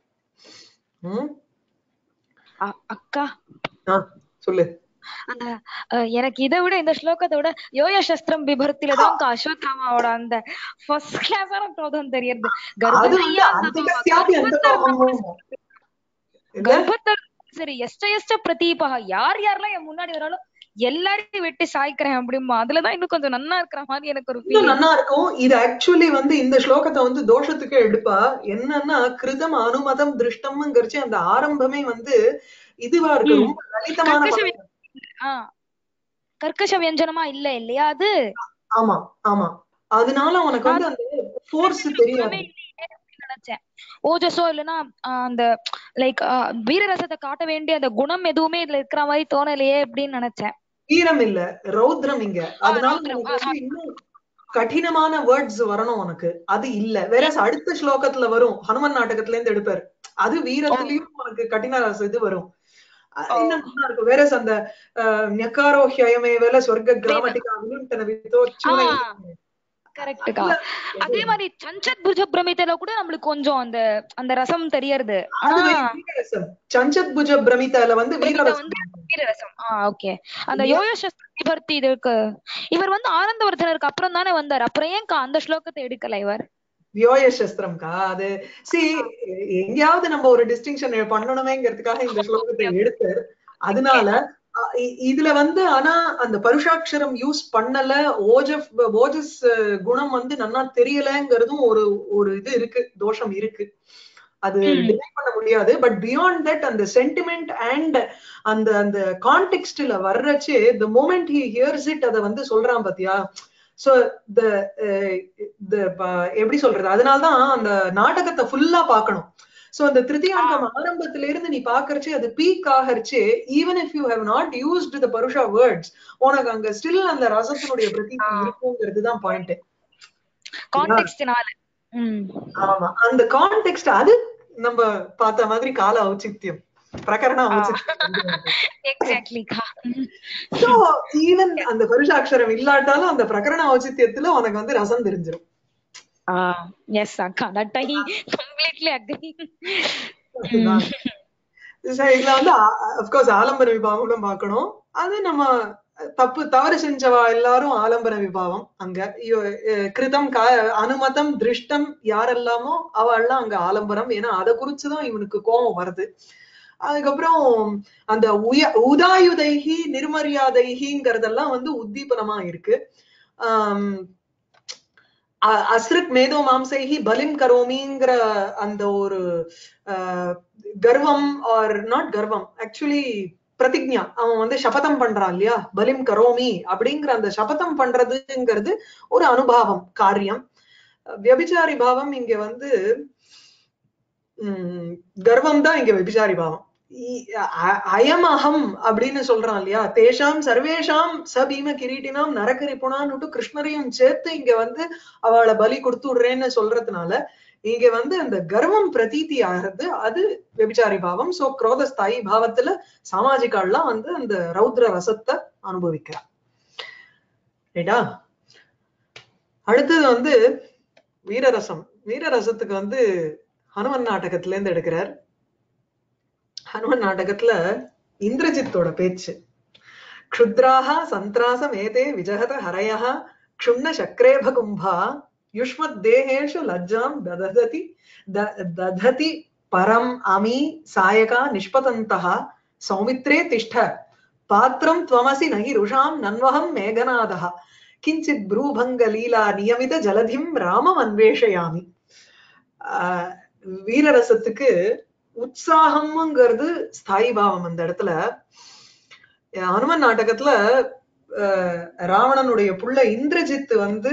அக்கா சொல்லு. அந்த எனக்கு இதை விட இந்த ஸ்லோகத்தை விட யோய சஸ்திரம் விபர்த்திலதான் அஸ்வத்ராமாவோட அந்த ஃபர்ஸ்ட் கிளாஸான கிரோதம் தெரியுது. கர்ப்பத்தை சரி எஷ்ட பிரதீபா யார் யாரெல்லாம் என் முன்னாடி வராலும் எல்லாரையும் வெட்டி சாய்க்கிறேன் அப்படிமா. அதுலதான் இன்னும் கொஞ்சம் நன்னா இருக்கிற மாதிரி எனக்கு ஒரு ஃபீல். நன்னா இருக்கும். இது ஆக்சுவலி வந்து இந்த ஸ்லோகத்தை வந்து தோஷத்துக்கு எடுப்பா. என்னன்னா கிருதம் அனுமதம் திருஷ்டம்ங்கிறச்சு அந்த ஆரம்பமே வந்து இதுவா இருக்கு, ரொம்ப லலிதமான கர்க்கச வியஞ்சனமா இல்ல இல்லையா அது. ஆமா ஆமா, அதனால உனக்கு வந்து அந்த ஃபோர்ஸ் தெரியாது நினைச்சேன். ஓஜஸோ இல்லைன்னா அந்த லைக் வீரரசத்தை காட்ட வேண்டிய அந்த குணம் எதுவுமே இதுல இருக்கிற மாதிரி தோணலையே அப்படின்னு நினைச்சேன். வீரம் இல்ல, ரௌத்ரம் இங்க. அதனால இன்னும் கடினமான வேர்ட்ஸ் வரணும் உனக்கு, அது இல்ல. வேற அடுத்த ஸ்லோகத்துல வரும், ஹனுமன் நாடகத்துல இருந்து எடுப்பாரு, அது வீரத்திலயும் உனக்கு கடின இது வரும். இன்னும் நல்லா இருக்கும். வேற அந்த ஞக்காரோஹ்யமே வேலை சொர்க்க கிராமட்டிகா கரெக்ட்டுக்கா. அதே மாதிரி சஞ்சத் புஜ பிரமிதல கூட நம்மளுக்கு கொஞ்சம் அந்த அந்த ரசம் தெரியறது. சஞ்சத் புஜ பிரமிதால வந்து வீரரசம். ஓகே. அந்த யோயசஸ்தி இதுக்கு இவர் வந்து ஆனந்தவர்தனருக்கு அப்புறம் தானே வந்தார். அப்புறம் ஏன் அந்த ஸ்லோகத்தை எடுக்கல இவர்? வியோயசஸ்திரம்கா அது எங்கேயாவது நம்ம ஒரு டிஸ்டிங்ஷன் பண்ணணுமேங்கிறதுக்காக இந்த ஸ்லோகத்தை எடுத்து, அதனால இதுல வந்து ஆனா அந்த பருஷாட்சரம் யூஸ் பண்ணல, ஓஜஸ் குணம் வந்து நல்லா தெரியலங்கிறதும் ஒரு இது இருக்கு, தோஷம் இருக்கு, அது டிஃபைன் பண்ண முடியாது. பட் பியாண்ட் தட் அந்த சென்டிமெண்ட் அண்ட் அந்த அந்த கான்டெக்ஸ்ட்ல வர்றச்சு the moment he hears it அத வந்து சொல்றான் பாத்தியா. சோ எப்படி சொல்றது, அதனால்தான் அந்த நாடகத்தை ஃபுல்லா பாக்கணும். சோ அந்த திருத்தியாங்கம் ஆரம்பத்தில இருந்து நீ பாக்குறச்சு அது பீக் ஆகறச்சு, even if you have not used the பருஷா வேர்ட்ஸ், உனக்கு அங்க ஸ்டில் அந்த ரசத்தினுடைய பிரதீதி இருக்குங்கிறதுதான் பாயிண்ட். ஆமா, அந்த கான்டெக்ஸ்ட் அது நம்ம பார்த்த மாதிரி கால ஔச்சித்யம், பிரகரண ஈவன் அந்த பருஷாட்சரம் இல்லாட்டாலும் அந்த பிரகரண ஔச்சித்யத்துல உனக்கு வந்து ரசம் தெரிஞ்சிடும். Yes, Akka, that I completely agree. இதுல வந்து அப்கோர்ஸ் ஆலம்பர விபாவம் பார்க்கணும். அது நம்ம தவறு செஞ்சவா எல்லாரும் ஆலம்பர விபாவம் அங்க கிருதம் அனுமதம் திருஷ்டம் யாரெல்லாமோ அவெல்லாம் அங்க ஆலம்பரம். ஏன்னா அதை குறிச்சுதான் இவனுக்கு கோபம் வருது. அதுக்கப்புறம் அந்த உதாயுதைகி நிர்மரியாதைகிங்கிறதெல்லாம் வந்து உத்தீபனமா இருக்கு. அஸ்ருக் மேதோ மாம்சைஹி பலிம் கரோமிங்கிற அந்த ஒரு கர்வம் ஆர் நாட் கர்வம், ஆக்சுவலி பிரதிஜ்ஞா, அவன் வந்து சபதம் பண்றான் இல்லையா, பலிம் கரோமி அப்படிங்கிற அந்த சபதம் பண்றதுங்கிறது ஒரு அனுபாவம் காரியம். வியபிச்சாரி பாவம் இங்க வந்து கர்வம் தான் இங்க வியபிச்சாரி பாவம். அயம் அகம் அப்படின்னு சொல்றான் இல்லையா, தேஷாம் சர்வேஷாம் ச பீம கிரீட்டினாம் நரகரிப்புனான்னு கிருஷ்ணரையும் சேர்த்து இங்க வந்து அவளை பலி கொடுத்து விடுறேன்னு சொல்றதுனால இங்க வந்து அந்த கர்வம் பிரதீதி ஆகிறது, அது விபச்சாரி பாவம். சோ குரோதஸ்தாயி பாவத்துல சாமாஜிகாலாம் வந்து அந்த ரௌத்ர ரசத்தை அனுபவிக்கிறார். ரைட்டா. அடுத்தது வந்து வீரரசம். வீரரசத்துக்கு வந்து ஹனுமன் நாடகத்துல இருந்து எடுக்கிறார். ஹனுமன் நாடகத்துல இந்திரஜித்தோட பேச்சு, க்ஷுத்ராஹ சந்திராசம் ஏதே விஜகத ஹரயஹ க்ஷுண்ண சக்ரேப கும்பா யுஷ்மத் தேஹேஷு லஜ்ஜாம் தததி பரம் அமி சாயகா நிஷ்பதந்தஹ சௌமித்ரே திஷ்ட பாத்திரம் த்வமசி நகி ருஷாம் நன்வகம் மேகநாதஹ கிஞ்சித் ப்ரூபங்க லீலா நியமித ஜலதிம் ராமம் அன்வேஷயாமி. வீரரசத்துக்கு உற்சாகம்ங்கிறது ஸ்தாயி பாவம். அந்த இடத்துல ஹனுமன் நாடகத்துல ராவணனுடைய புள்ள இந்திரஜித் வந்து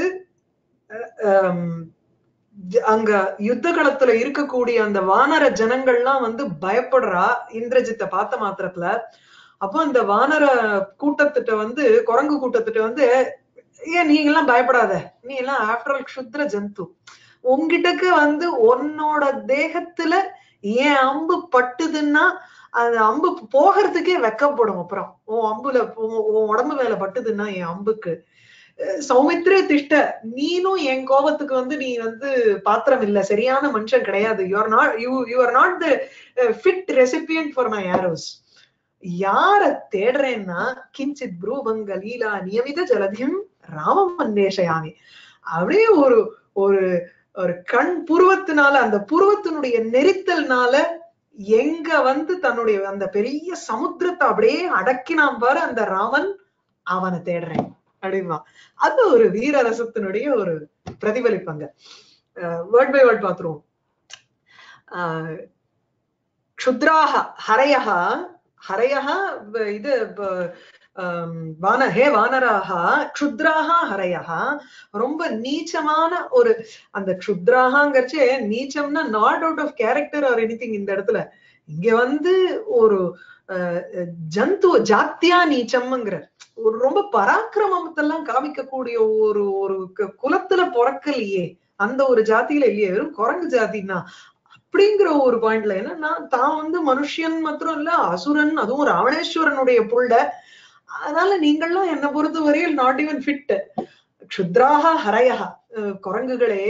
அங்க யுத்த களத்துல இருக்கக்கூடிய அந்த வானர ஜனங்கள்லாம் வந்து பயப்படுறா இந்திரஜித்தை பார்த்த மாத்திரத்துல. அப்போ அந்த வானர கூட்டத்திட்ட வந்து குரங்கு கூட்டத்திட்ட வந்து, ஏன் நீங்க எல்லாம் பயப்படாத, நீ எல்லாம் ஆஃப்டர் ஆல் க்ஷுத்ர ஜந்து, உங்ககிட்டக்கு வந்து உன்னோட தேகத்துல ஏன் அம்பு பட்டுதுன்னா அந்த அம்பு போகிறதுக்கே வெக்கப்படும். அப்புறம் உன் அம்புல உன் உடம்பு மேல பட்டுதுன்னா என் அம்புக்கு சௌமித்ரே திஷ்ட, நீனும் என் கோபத்துக்கு வந்து நீ வந்து பாத்திரம் இல்ல, சரியான மனுஷன் கிடையாது. You are not the fit recipient for my arrows. யார தேடுறேன்னா கிஞ்சித் ப்ரூபங்க லீலா நியமித ஜலதியும் ராமம் அன்வேஷயாமி. அப்படியே ஒரு ஒரு ஒரு கண் புருவத்தினால, அந்த புருவத்தினுடைய நெரித்தல்னால எங்க வந்து தன்னுடைய அந்த பெரிய சமுத்திரத்தை அப்படியே அடக்கினான் பாரு அந்த ராமன், அவனை தேடுறேன் அப்படின்னா. அது ஒரு வீரரசத்தினுடைய ஒரு பிரதிபலிப்பாங்க. வேர்ட் பை வேர்ட் பாத்துருவோம். க்ஷுத்ராஹ ஹரயஹ, ஹரயஹ இது ஹே வானராக க்ஷுத்ராஹ ஹரயஹ, ரொம்ப நீச்சமான ஒரு அந்த க்ஷுத்ராஹங்கிறச்சே நீச்சம்னா not out of character or anything. இந்த இடத்துல இங்க வந்து ஒரு ஜந்து ஜாத்தியா நீச்சம்ங்கிற ஒரு ரொம்ப பராக்கிரமத்தெல்லாம் காமிக்கக்கூடிய ஒரு ஒரு குலத்துல பிறக்கலையே, அந்த ஒரு ஜாத்தியில இல்லையே, வெறும் குரங்கு ஜாத்தின்னா அப்படிங்கிற ஒரு பாயிண்ட்ல. ஏன்னா தான் வந்து மனுஷன் மாத்திரம் இல்ல, அசுரன், அதுவும் ராவணேஸ்வரனுடைய புள்ள. அதனால நீங்கள்லாம் என்ன பொறுத்த வரையில் நாட் ஈவன் ஃபிட். க்ஷுத்ராஹ ஹரயஹ, குரங்குகளே,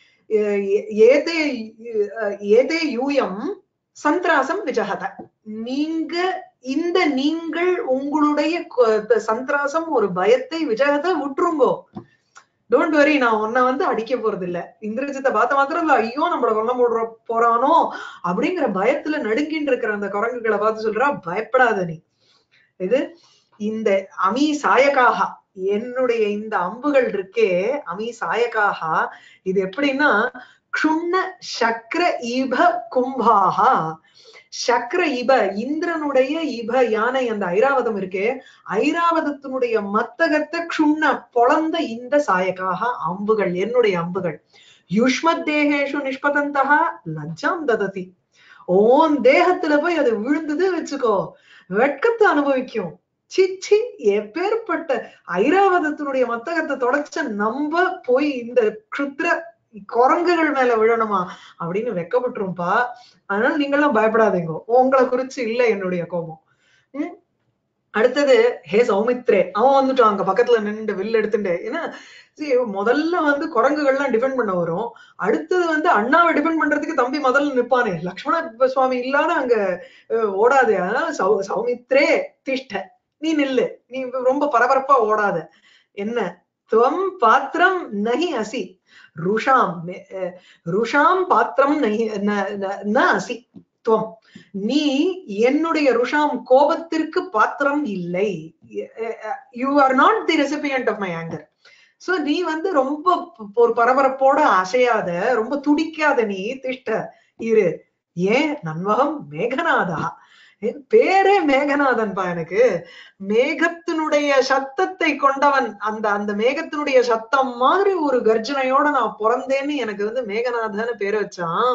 ஏதே ஏதே யூயம் சந்திராசம் விஜகத, நீங்க இந்த நீங்கள் உங்களுடைய சந்திராசம் ஒரு பயத்தை விஜகத்தை விட்டுருங்கோ. டோன்ட் வரி, நான் உன்னை வந்து அடிக்க போறது இல்ல. இந்திரஜித்தை பார்த்த மாத்திரம் இல்ல, ஐயோ நம்மள கொல்ல போறானோ அப்படிங்கிற பயத்துல நடுங்கின்னு இருக்கிற அந்த குரங்குகளை பார்த்து சொல்றா, பயப்படாத நீ. இது இந்த அமி சாயகாக, என்னுடைய இந்த அம்புகள் இருக்கே அமி சாயகாக, இது எப்படின்னா க்ஷுண்ண சக்ர இப கும்பாஹா. சக்ர இப, இந்திரனுடைய இப யானை, அந்த ஐராவதம் இருக்கே, ஐராவதத்தினுடைய மத்தகத்தை க்ஷுண்ண பொளந்த இந்த சாயகாக அம்புகள், என்னுடைய அம்புகள். யுஷ்மத் தேகேஷு நிஷ்பதந்தா லஜ்ஜாம் தததி, ஓன் தேகத்துல போய் அது விழுந்தது வச்சுக்கோ, வெட்கத்தை அனுபவிக்கும். சிச்சி, எப்பேற்பட்ட ஐராவதத்தினுடைய மத்தகத்தை தொடச்ச நம்ம போய் இந்த க்ஷுத்ர குரங்குகள் மேல விழணுமா அப்படின்னு வெக்கப்பட்டுரும்பா. அதனால நீங்கெல்லாம் பயப்படாதீங்க, உங்களை குறிச்சு இல்ல என்னுடைய கோபம். அடுத்தது ஹே சௌமித்ரே, அவன் வந்துட்டான் அங்க பக்கத்துல நின்று வில் எடுத்துட்டு. ஏன்னா முதல்ல வந்து குரங்குகள்லாம் டிபெண்ட் பண்ண வரும், அடுத்தது வந்து அண்ணாவை டிபெண்ட் பண்றதுக்கு தம்பி முதல்ல நிப்பானே, லக்ஷ்மண சுவாமி இல்லாத அங்க ஓடாது. அதனால சௌமித்ரே திஷ்ட, நீ நில்லு, நீ ரொம்ப பரபரப்பா ஓடாத. என்ன துவம் பாத்திரம் நஹி அசி ருஷாம், ருஷாம் பாத்திரம் நஹி ந அசி துவம், நீ என்னுடைய ருஷாம் கோபத்திற்கு பாத்திரம் இல்லை. You are not the recipient of my anger. So நீ வந்து ரொம்ப ஒரு பரபரப்போட அசையாத, ரொம்ப துடிக்காத, நீ திஷ்ட இரு. ஏன் நன்வகம் மேகநாதா, பேரே மேகநாதன் பா எனக்கு. மேகத்தினுடைய சத்தத்தை கொண்டவன், அந்த அந்த மேகத்தினுடைய சத்தம் மாதிரி ஒரு கர்ஜனையோட நான் பிறந்தேன்னு எனக்கு வந்து மேகநாதன்னு பேரு வச்சான்.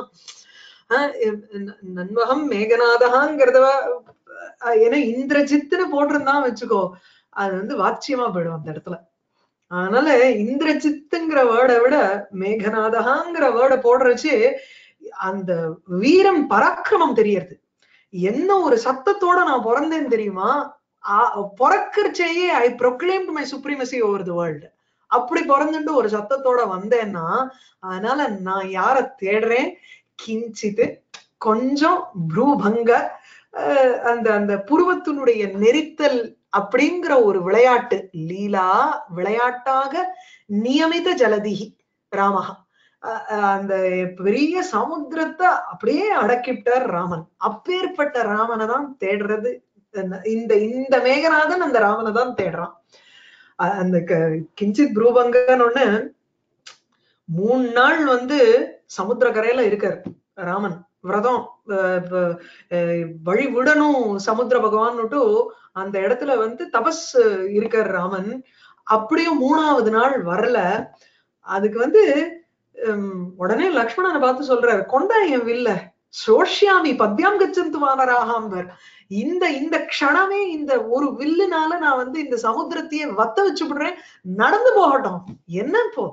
நன்வகம் மேகநாதகாங்கிறத ஏன்னா இந்திரஜித்துன்னு போட்டிருந்தான் வச்சுக்கோ, அது வந்து வாட்சியமா போயிடும் அந்த இடத்துல. அதனால இந்திரஜித்துங்கிற வேர்டை விட மேகநாதகாங்கிற வேர்டை போடுறச்சு அந்த வீரம் பராக்கிரமம் தெரியறது. என்ன ஒரு சத்தத்தோட நான் பிறந்தேன்னு தெரியுமா, பிறக்கிறச்சேயே I proclaimed my supremacy over the world. அப்படி பிறந்துட்டு ஒரு சத்தத்தோட வந்தேன்னா, அதனால நான் யார தேடுறேன், கிஞ்சித்து கொஞ்சம் ப்ரூபங்க, அந்த அந்த புருவத்தினுடைய நெரித்தல் அப்படிங்கிற ஒரு விளையாட்டு, லீலா விளையாட்டாக நியமித ஜலதிகி ராமஹா, அந்த பெரிய சமுத்திரத்தை அப்படியே அடக்கிட்டார் ராமன். அப்பேற்பட்ட ராமனை தான் தேடுறது இந்த இந்த மேகநாதன், அந்த ராமனை தான் தேடுறான். அந்த கிஞ்சித் ப்ரூபங்கன்னு ஒண்ணு 3 நாள் வந்து சமுத்திரக்கரையில இருக்காரு ராமன், விரதம் வழி விடணும் சமுத்திர பகவான்னுட்டு அந்த இடத்துல வந்து தபஸ் இருக்கார் ராமன். அப்படியும் 3ஆவது நாள் வரல. அதுக்கு வந்து உடனே லக்ஷ்மணனை பார்த்து சொல்றாரு, கொண்டா என் வில்ல, சோஷ்யாமி பத்யாம் கச்சந்து வானராகாம்பர், இந்த இந்த க்ஷணமே இந்த ஒரு வில்லுனால நான் வந்து இந்த சமுத்திரத்தையே வத்த வச்சு விடுறேன், நடந்து போகட்டும். என்ன போ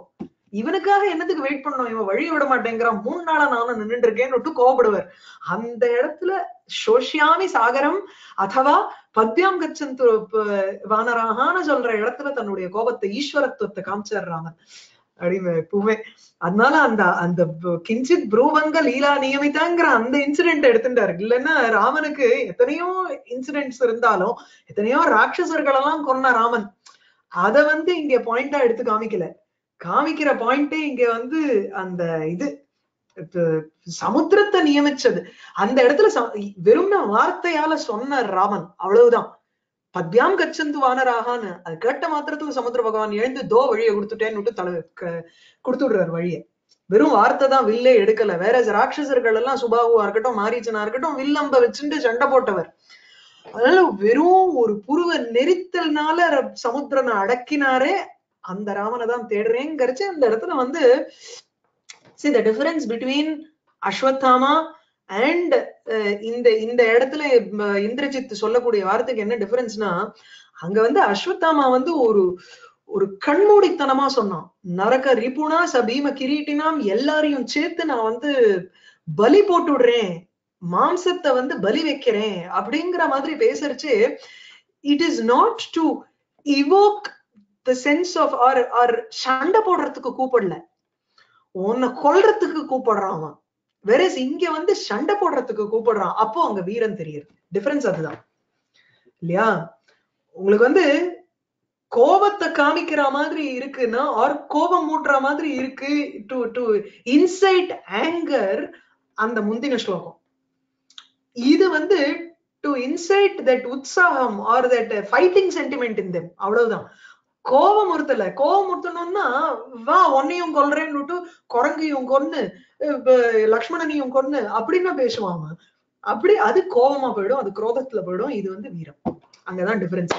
இவனுக்காக என்னத்துக்கு வெயிட் பண்ணோம், இவன் வழி விட மாட்டேங்கிறான், 3 நாளா நானும் நின்றுட்டு இருக்கேன்னு கோவப்படுவார். அந்த இடத்துல சோஷ்யாமி சாகரம் அதவா பத்யாம் கச்சந்து வானராகான்னு சொல்ற இடத்துல தன்னுடைய கோபத்தை ஈஸ்வரத்துவத்தை காமிச்சார் ராமன் அப்படின்னு எப்பவுமே. அதனால அந்த அந்த கிஞ்சித் ப்ரூவங்க லீலா நியமிதாங்கிற அந்த இன்சிடென்ட் எடுத்துட்டாரு. இல்லைன்னா ராமனுக்கு எத்தனையோ இன்சிடென்ட்ஸ் இருந்தாலும் எத்தனையோ ராட்சசர்கள் எல்லாம் கொன்ன ராமன், அத இங்க பாயிண்டா எடுத்து காமிக்கல. காமிக்கிற பாயிண்டே இங்க அந்த இது சமுத்திரத்தை நியமிச்சது. அந்த இடத்துல வெறும் வார்த்தையால சொன்ன ராமன், அவ்வளவுதான். பத்யாம் கச்சந்து வானராகான்னு அது கேட்ட மாத்திரத்துல சமுத்திர பகவான் எழுந்து தோ வழியை கொடுத்துட்டேன்னு தலை கொடுத்து விடுறாரு வழிய. வெறும் வார்த்தை தான், வில்லே எடுக்கல. வேற ராட்சசர்கள் எல்லாம் சுபாகுவா இருக்கட்டும் மாரீச்சனா இருக்கட்டும் வில்லம்ப வச்சுட்டு சண்டை போட்டவர். அதனால வெறும் ஒரு புருவ நெரித்தல்னால சமுத்திரனை அடக்கினாரே, அந்த ராமனை தான் தேடுறேங்கிறச்சு. அந்த இடத்துல see the difference between Ashwatthama and இந்த இடத்துல இந்திரஜித் சொல்லக்கூடிய வார்த்தைக்கு என்ன டிஃபரன்ஸ்னா, அங்க அஸ்வத்தாமா ஒரு ஒரு கண்மூடித்தனமா சொன்னான், நரக ரிபுனா சபீம கிரீட்டினாம் எல்லாரையும் சேர்த்து நான் பலி போட்டு விடுறேன், மாம்சத்தை பலி வைக்கிறேன் அப்படிங்கிற மாதிரி பேசுறச்சு. It is not to evoke the sense of or சண்டை போடுறதுக்கு கூப்பிடல, உன்னை கொல்றதுக்கு கூப்பிடுறான். வேற இங்க சண்டை போடுறதுக்கு கூப்பிடுறான். அப்போ அங்க வீரன் தெரியுது. டிஃபரன்ஸ் அதுதான் இல்லையா? உங்களுக்கு கோபத்தை காமிக்கிற மாதிரி இருக்குன்னா, ஆர் கோபம் மூட்டுற மாதிரி இருக்கு டு டு இன்சைட் ஆங்கர், அந்த முந்தின ஸ்லோகம். இது டு இன்சைட் தட் உற்சாகம் or that fighting sentiment in them, அவ்வளவுதான். கோபம் ஒருத்தல, கோபம் ஒருத்தணும்னா வா உன்னையும் கொல்றேன்னு குரங்கையும் கொன்னு லக்ஷ்மணனையும் கொன்னு அப்படின்னா பேசுவாங்க. அப்படி அது கோபமா போயிடும், அது குரோதத்துல போயிடும். இது வீரம். அங்கதான் டிஃபரன்ஸ்.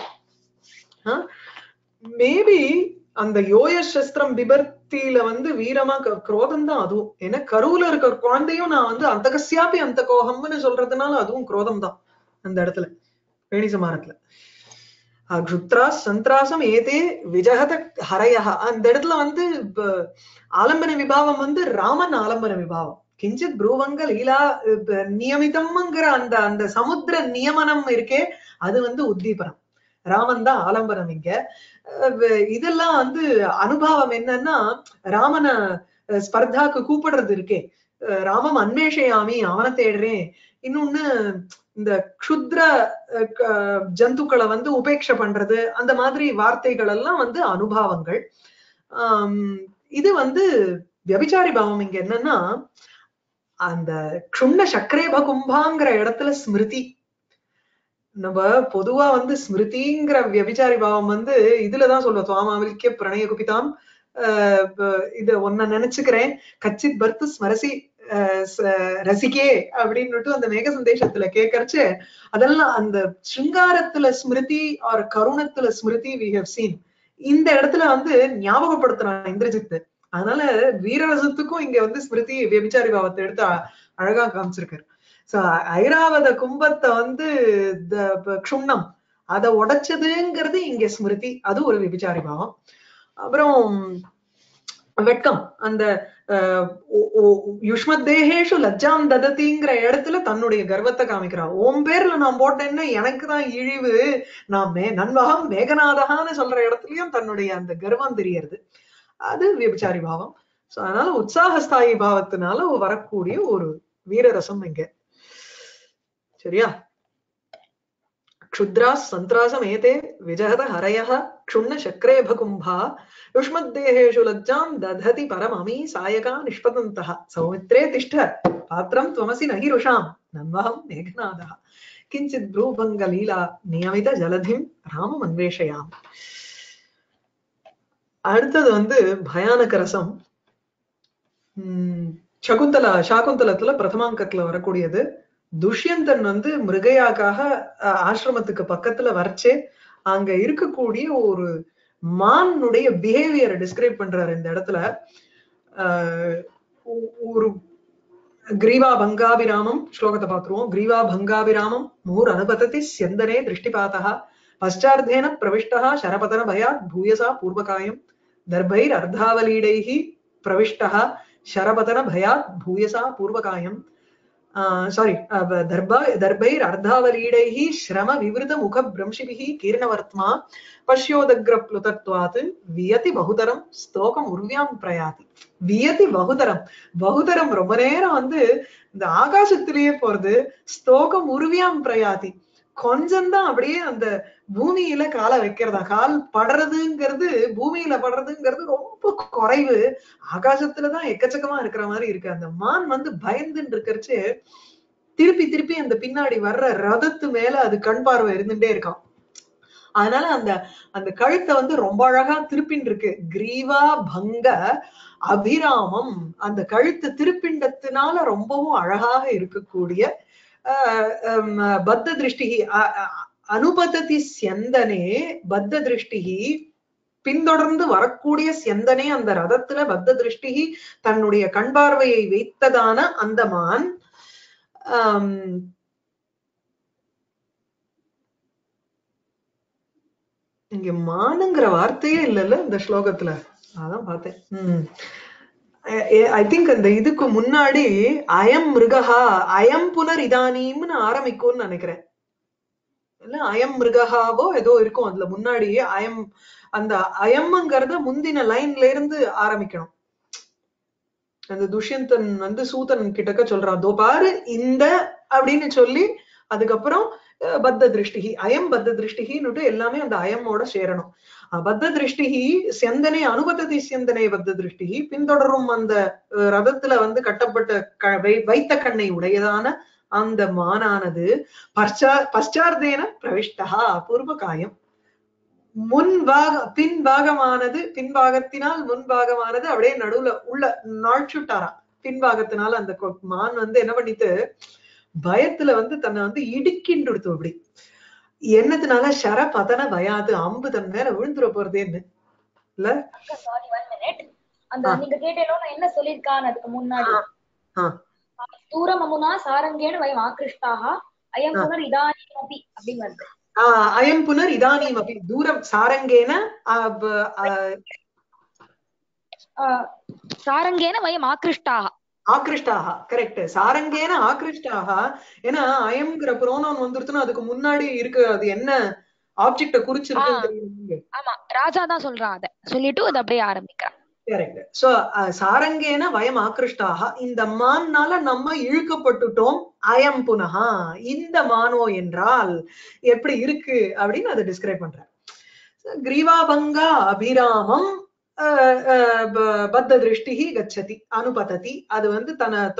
மேபி அந்த யோய சஸ்திரம் விபர்த்தியில வீரமா குரோதம் தான் அதுவும். ஏன்னா கருவுல இருக்கிற குழந்தையும் நான் அந்த கசியாப்பி அந்த கோபம்னு சொல்றதுனால அதுவும் குரோதம் தான் அந்த இடத்துல வேணி சமாரத்துல. க்ஷுத்ராஸ் சந்திராசம் ஏதே விஜகத ஹரயா, அந்த இடத்துல ஆலம்பன விபாவம் ராமன் ஆலம்பன விபாவம். கிஞ்சித் ப்ரூவங்க லீலா நியமிதம்ங்கிற அந்த அந்த சமுத்திர நியமனம் இருக்கே, அது உத்தீபனம். ராமன் தான் ஆலம்பனம் இங்க. இதெல்லாம் அனுபவம் என்னன்னா, ராமனை ஸ்பர்தாக்கு கூப்பிடுறது இருக்கே, ராமம் அன்வேஷயாமி, அவனை தேடுறேன். இன்னொன்னு இந்த க்ஷுத்ர ஜந்துக்களை உபேட்சை பண்றது, அந்த மாதிரி வார்த்தைகள் எல்லாம் அனுபவங்கள். இது வியபிச்சாரி பாவம் இங்க என்னன்னா, அந்த க்ஷுண்ண சக்கரேப கும்பாங்கிற இடத்துல ஸ்மிருதி. நம்ம பொதுவா ஸ்மிருதிங்கிற வியபிச்சாரி பாவம் இதுலதான் சொல்லுவோம், சுவாமாவில்கே பிரணய குபிதாம், இத ஒன்ன நினைச்சுக்கிறேன் கச்சித் பர்த்து ஸ்மரசி ரசிகே அப்படின்னு அந்த மேக சந்தேஷத்துல கேட்கறச்சு. அதெல்லாம் அந்த சிங்காரத்துல ஸ்மிருதி ஆர் கருணத்துல ஸ்மிருதி we have seen. இந்த இடத்துல ஞாபகப்படுத்துறான் இந்திரஜித். அதனால வீரரசத்துக்கும் இங்க ஸ்மிருதி வியபிச்சாரி பாவத்தை எடுத்து அழகா காமிச்சிருக்காரு. சோ ஐராவத கும்பத்தை க்ஷுண்ணம் அதை உடைச்சதுங்கிறது இங்க ஸ்மிருதி, அது ஒரு விபிச்சாரி பாவம். அப்புறம் வெட்கம், அந்த யுஷ்மத்தேகேஷு லஜ்ஜாம் தததிங்கிற இடத்துல தன்னுடைய கர்வத்தை காமிக்கிறான். ஓம் பேர்ல நான் போட்டேன்னா எனக்கு தான் இழிவு, நான் நன்வகம் மேகநாதகான்னு சொல்ற இடத்துலயும் தன்னுடைய அந்த கர்வம் தெரியறது, அது விபச்சாரி பாவம். சோ அதனால உற்சாகஸ்தாயி பாவத்தினால வரக்கூடிய ஒரு வீரரசம் இங்க. சரியா? க்ஷுத்ராஸ் சந்திராசம் ஏதே விஜகத ஹரயः க்ஷுண்ண சக்ரேப கும்பா யுஷ்மத்தேகேஷு லஜ்ஜாம் தததி பரமமி சாயகா நிஷ்பதந்தः சௌமித்ரே திஷ்ட பாத்ரம் த்வமசி நகிருஷாம் நன்வஹம் மேகநாதः கிஞ்சித் ப்ரூபங்க லீலா நியமித ஜலதிம் ராமம் அன்வேஷயாம். அடுத்தது பயானக ரசம். சாகுந்தலத்துல பிரதமாங்கத்துல வரக்கூடியது. துஷ்யந்தன் மிருகயாக்காக ஆசிரமத்துக்கு பக்கத்துல வரைச்சே அங்க இருக்கக்கூடிய ஒரு மானுடைய பிஹேவியரை டிஸ்கிரைப் பண்றாரு இந்த இடத்துல. ஒரு கிரீவா பங்காபிராமம் ஸ்லோகத்தை பாத்துருவோம். கிரீவா பங்காபிராமம் மூர் அனுபததி ஸ்யந்தனே திருஷ்டிபாதா பஷ்டார்த்தேன பிரவிஷ்டா சரபதன பயாத் பூயசா பூர்வகாயம் தர்பைர் அர்த்தாவலீடைஹி प्रविष्टः शरपतन भयात् भूयसा पूर्वकायम् सारी दर्भैरर्धावलीडैः श्रम विवृत मुख भ्रंशिभिः कीर्णवर्त्मा पश्योदग्रप्लुतत्वात् वियति बहुतरं स्तोகம் உர்வியாம் பிரயாதி வியதி பகுதரம் ரொம்ப நேரம் வந்து இந்த ஆகாசத்திலேயே போறது ஸ்தோகம் உர்வியாம் பிரயாதி கொஞ்சம் தான் அப்படியே அந்த பூமியில காலை வைக்கிறதா கால் படுறதுங்கிறது பூமியில படுறதுங்கிறது ரொம்ப குறைவு ஆகாசத்துலதான் எக்கச்சக்கமா இருக்கிற மாதிரி இருக்கு அந்த மான் வந்து பயந்துன்னு இருக்கிறச்சு திருப்பி அந்த பின்னாடி வர்ற ரதத்து மேல அது கண் பார்வை இருந்துட்டே இருக்கான் அதனால அந்த கழுத்தை வந்து ரொம்ப அழகா திருப்பின்னு இருக்கு கிரீவா பங்க அபிராமம் அந்த கழுத்து திருப்பிண்டத்தினால ரொம்பவும் அழகாக இருக்கக்கூடிய பத்த திருஷ்டி அனுபததி ஸ்யந்தனே பத்த திருஷ்டி பின்தொடர்ந்து வரக்கூடிய ஸ்யந்தனே அந்த ரதத்துல பத்த திருஷ்டி தன்னுடைய கண் பார்வையை வைத்ததான அந்த மான் இங்க மானுங்கிற வார்த்தையே இல்லைல்ல இந்த ஸ்லோகத்துல அதான் பார்த்தேன் ஐ திங்க் அந்த இதுக்கு முன்னாடி அயம் மிருகஹா அயம் புனர் இதானீம்னு ஆரம்பிக்கும்னு நினைக்கிறேன் இல்ல அயம் மிருகஹாவோ ஏதோ இருக்கும் அதுல முன்னாடியே அயம் அந்த அயம்ங்கிறத முந்தின லைன்ல இருந்து ஆரம்பிக்கணும் அந்த துஷ்யந்தன் வந்து சூதன் கிட்டக்க சொல்றான் தோ பாரு இந்த அப்படின்னு சொல்லி அதுக்கப்புறம் பத்த திருஷ்டி அயம் பத்த திருஷ்டின்னு எல்லாமே அந்த அயமோட சேரணும் பத்த திருஷ்டி செந்தனை அனுபததி செந்தனை பத்த திருஷ்டி பின்தொடரும் அந்த ரதத்துல வந்து கட்டப்பட்ட வைத்த கண்ணை உடையதான அந்த மானானது பశ్చాர்த்தேன பிரவிஷ்டா பூர்வகாயம் பின்பாகமானது பின்பாகத்தினால் முன்பாகமானது அப்படியே நடுவுல உள்ள நாழ்ச்சுட்டாராம் பின்பாகத்தினால அந்த மான் வந்து என்ன பண்ணிட்டு பயத்துல வந்து தன்னை வந்து இடுக்கின்றுடுத்து அப்படி என்னதுனால ஷர பதன பயாது அம்பு தன் மேல விழுந்துட போறதேன்னு இல்ல அந்த நீங்க கேட்டேனோ நான் என்ன சொல்லிருக்கான் அதுக்கு முன்னாடி தூரமமுனா சாரங்கேன வயம் ஆக்ருஷ்டாக அயம் புனர் இதானீம் அபி அப்படின்னு வருது அயம் புனர் இதானீம் அபி தூரம் சாரங்கேன சாரங்கேன வயம் ஆக்ருஷ்டாக ஆக்ருஷ்டாக கரெக்ட் சாரங்கேன ஆக்ருஷ்டாக ஏன்னா அயம்ங்கிற புரோனவுன் வந்துருச்சுன்னா அதுக்கு முன்னாடி இருக்கு அது என்ன ஆப்ஜெக்ட குறிச்சிருக்கு ஆமா ராஜா தான் சொல்றான் அத சொல்லிட்டு அது அப்படியே ஆரம்பிக்கிறான் கரெக்ட் சோ சாரங்கேன வயம் ஆக்ருஷ்டாக இந்த மான்னால நம்ம இழுக்கப்பட்டுட்டோம் அயம் புனகா இந்த மானோ என்றால் எப்படி இருக்கு அப்படின்னு அதை டிஸ்கிரைப் பண்றேன் கிரீவாபங்கா அபிராமம் பத்த திருஷ்டி கச்சதி அனுபததி அது வந்து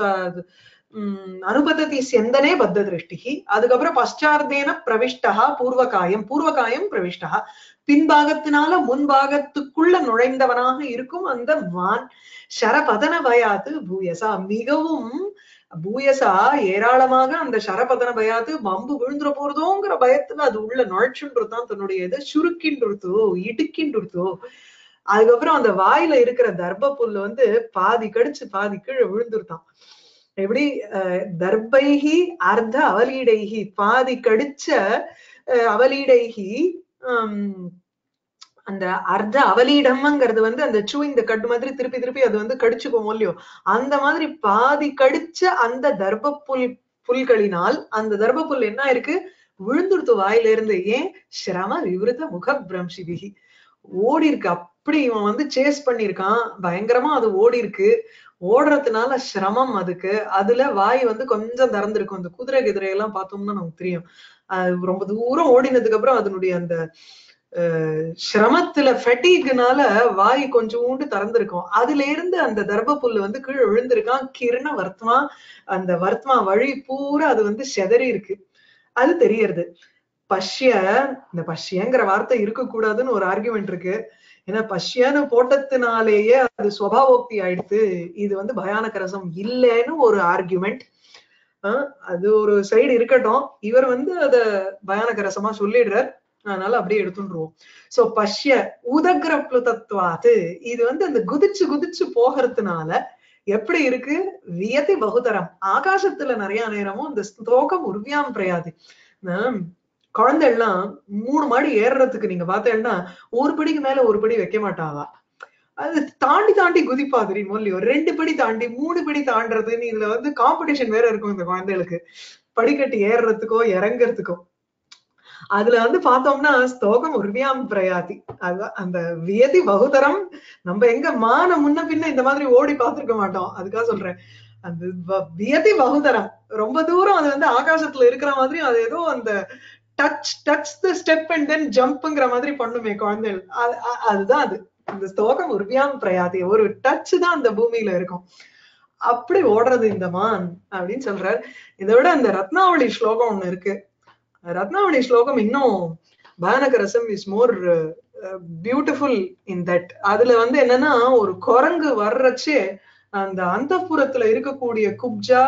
அனுபததி செந்தனே பத்த திருஷ்டி அதுக்கப்புறம் பశ్చాர்த்தேன பிரவிஷ்டா பூர்வகாயம் பிரவிஷ்டா பின்பாகத்தினால முன்பாகத்துக்குள்ள நுழைந்தவனாக இருக்கும் அந்த மான் ஷரபதன பயாது பூயசா மிகவும் பூயசா ஏராளமாக அந்த ஷரபதன பயாது மம்பு விழுந்துட போறதோங்கிற பயத்துல அது உள்ள நுழைச்சுன்றதுதான் தன்னுடைய இதை சுருக்கின்றதோ இடுக்கின்றதோ அதுக்கப்புறம் அந்த வாயில இருக்கிற தர்ப்ப புல்லு வந்து பாதி கடிச்சு பாதி கீழே விழுந்துருத்தான் எப்படி தர்பைகி அர்த்த அவலீடைகி பாதி கடிச்ச அவலீடைகி அந்த அர்த்த அவலீடம்ங்கிறது வந்து அந்த இந்த கட்டு மாதிரி திருப்பி அது வந்து கடிச்சுக்கும் இல்லையோ அந்த மாதிரி பாதி கடிச்ச அந்த தர்ப்ப புல்களினால் அந்த தர்ப்ப புல் என்ன இருக்கு விழுந்துருத்து வாயில இருந்து ஏன் சிரம விவருத்த முக பிரம்சிபிகி ஓடி இருக்கு அப்படி இவன் வந்து சேஸ் பண்ணிருக்கான் பயங்கரமா அது ஓடி இருக்கு ஓடுறதுனால சிரமம் அதுக்கு அதுல வாய் வந்து கொஞ்சம் திறந்திருக்கும் அந்த குதிரை எல்லாம் பார்த்தோம்னா நமக்கு தெரியும் ரொம்ப தூரம் ஓடினதுக்கு அப்புறம் அதனுடைய அந்த சிரமத்துல ஃபெட்டிக்னால வாய் கொஞ்சோண்டு திறந்திருக்கும் அதுல இருந்து அந்த தர்ப்ப புல்லு வந்து கீழே விழுந்திருக்கான் கிரண வர்த்தமா அந்த வர்த்தமா வழி பூரா அது வந்து செதறி இருக்கு அது தெரியறது இந்த பஷ்யங்கிற வார்த்தை இருக்கக்கூடாதுன்னு ஒரு ஆர்குமெண்ட் இருக்கு ஏன்னா பஷ்யன்னு போட்டத்தினாலேயே அது சுவாவோக்தி ஆயிடுத்து இது வந்து பயானக ரசம் இல்லைன்னு ஒரு ஆர்குமெண்ட் அது ஒரு சைடு இருக்கட்டும் இவர் வந்து அத பயானக ரசமா சொல்லிடுறார் அதனால அப்படியே எடுத்துருவோம் சோ பஷ்ய உதக்ரப்ளுதத்வாது இது வந்து அந்த குதிச்சு போகிறதுனால எப்படி இருக்கு வியதி பகுதரம் ஆகாசத்துல நிறைய நேரமும் இந்த ஸ்தோகம் உர்வியாம் பிரயாது குழந்தை எல்லாம் 3 மாடி ஏறுறதுக்கு நீங்க பார்த்தேன்னா ஒரு படிக்கு மேல ஒரு படி வைக்க மாட்டாவா அது தாண்டி தாண்டி குதிப்பா தெரியுமோ இல்லையோ, 2 படி தாண்டி 3 படி தாண்டறதுன்னு இதுல வந்து காம்படிஷன் வேற இருக்கும் இந்த குழந்தைகளுக்கு, படிக்கட்டு ஏறுறதுக்கோ இறங்குறதுக்கோ. அதுல வந்து பார்த்தோம்னா ஸ்தோகம் உர்வியாம் பிரயாதி, அதுதான் அந்த வியதி பகுதரம். நம்ம எங்க மான முன்ன பின்ன இந்த மாதிரி ஓடி பார்த்திருக்க மாட்டோம், அதுக்காக சொல்றேன். அந்த வியதி பகுதரம், ரொம்ப தூரம் அது வந்து ஆகாசத்துல இருக்கிற மாதிரி, அது ஏதோ அந்த touch the step and then ஜம்ப்ங்கிற மாதிரி பண்ணுமே குழந்தைகள். அதுதான் அது, அந்த ஸ்தோகம் உர்வியாம் பிரயாதி, ஒரு டச் தான் அந்த பூமியில இருக்கும், அப்படி ஓடுறது இந்த மான் அப்படின்னு சொல்றாரு. இதை விட அந்த ரத்னாவளி ஸ்லோகம் ஒண்ணு இருக்கு. ரத்னாவளி ஸ்லோகம் இன்னும் பயானக ரசம் is more beautiful in that. அதுல வந்து என்னன்னா, ஒரு குரங்கு வர்றச்சே அந்த அந்தப்புறத்துல இருக்கக்கூடிய குப்ஜா,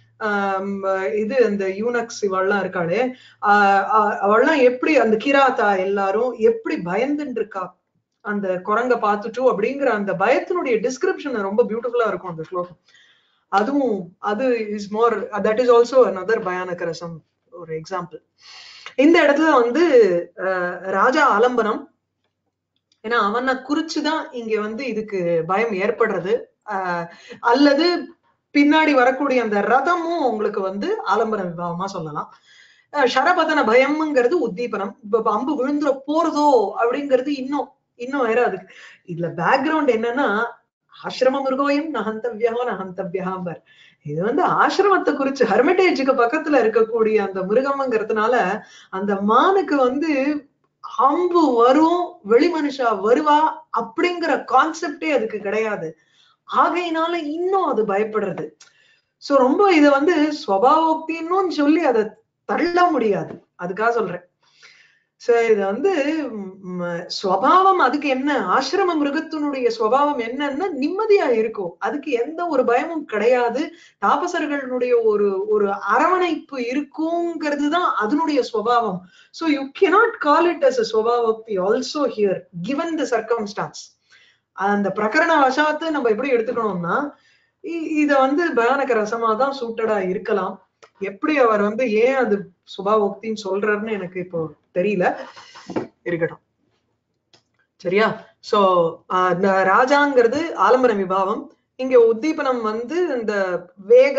இது அந்த யூனக்ஸ் இவெல்லாம் இருக்காளே, அவள்லாம் எப்படி, அந்த கிராத்தா எல்லாரும் எப்படி பயந்துட்டு இருக்கா அந்த குரங்க பார்த்துட்டு அப்படிங்கிற அந்த பயத்தினுடைய டிஸ்கிரிப்ஷன் ரொம்ப பியூட்டிஃபுல்லா இருக்கும் அந்த ஸ்லோகம். அதுவும் அது is more, that is also another பயானக ரசம் ஒரு எக்ஸாம்பிள். இந்த இடத்துல வந்து ராஜா ஆலம்பனம், ஏன்னா அவனை குறிச்சுதான் இங்க வந்து இதுக்கு பயம் ஏற்படுறது. அல்லது பின்னாடி வரக்கூடிய அந்த ரதமும் உங்களுக்கு வந்து ஆலம்பன விபாவமா சொல்லலாம். ஷரபதன பயம்ங்கிறது உத்தீபனம், இப்ப அம்பு விழுந்துற போறதோ அப்படிங்கிறது இன்னும் வேற. அதுக்கு இதுல பேக்ரவுண்ட் என்னன்னா, ஆசிரம மிருகோயம் நஹந்தவ்யா நஹந்தவ்யாம்பர். இது வந்து ஆசிரமத்தை குறிச்சு, ஹெர்மிட்டேஜுக்கு பக்கத்துல இருக்கக்கூடிய அந்த மிருகம்ங்கிறதுனால அந்த மானுக்கு வந்து அம்பு வரும், வெளி மனுஷா வருவா அப்படிங்கிற கான்செப்டே அதுக்கு கிடையாது. ஆகையினால இன்னும் அது பயப்படுறது. சோ ரொம்ப இத வந்து ஸ்வபாவோக்தின்னு சொல்லி அதை தள்ள முடியாது, அதுக்காக சொல்றேன். சோ இது வந்து ஸ்வபாவம், அதுக்கு என்ன, ஆசிரம மிருகத்தினுடைய ஸ்வபாவம் என்னன்னா நிம்மதியா இருக்கும், அதுக்கு எந்த ஒரு பயமும் கிடையாது, தாபசர்களுடைய ஒரு அரவணைப்பு இருக்குங்கிறது தான் அதனுடைய ஸ்வபாவம். So you cannot call it as a swabhavakti also here given the circumstance. அந்த பிரகரண வசாத்து நம்ம எப்படி எடுத்துக்கணும்னா, இத வந்து பயானக ரசமா தான் சூட்டடா இருக்கலாம். எப்படி அவர் வந்து ஏன் அது சுபாவோக்தின்னு சொல்றாருன்னு எனக்கு இப்போ தெரியல, இருக்கட்டும் சரியா. சோ இந்த ராஜாங்கிறது ஆலம்பன விபாவம். இங்க உத்தீபனம் வந்து இந்த வேக,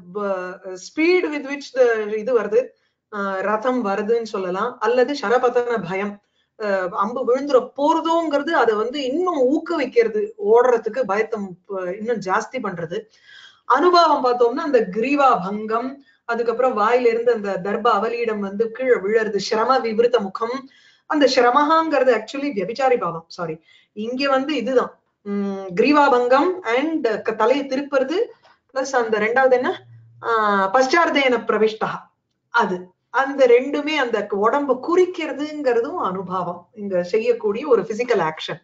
ஸ்பீட் வித் விச் இது வருது, ரதம் வருதுன்னு சொல்லலாம். அல்லது ஷரபதன பயம், அம்பு விழுந்துற போறதோங்கிறது அதை வந்து இன்னும் ஊக்குவிக்கிறது, ஓடுறதுக்கு பயத்தை இன்னும் ஜாஸ்தி பண்றது. அனுபவம் பார்த்தோம்னா அந்த கிரீவா பங்கம், அதுக்கப்புறம் வாயில இருந்து அந்த தர்ப அவலியிடம் வந்து கீழே விழறது, சிரம விவருத்த முகம். அந்த சிரமஹாங்கிறது ஆக்சுவலி வியபிச்சாரி பாவம், சாரி, இங்க வந்து இதுதான் கிரீவாபங்கம் அண்ட் தலையை திருப்புறது, பிளஸ் அந்த ரெண்டாவது என்ன பశ్చాர்தேன பிரவிஷ்டா, அது அந்த ரெண்டுமே அந்த உடம்ப குறிக்கிறதுங்கிறதும் அனுபவம், இங்க செய்யக்கூடிய ஒரு பிசிக்கல் ஆக்ஷன்.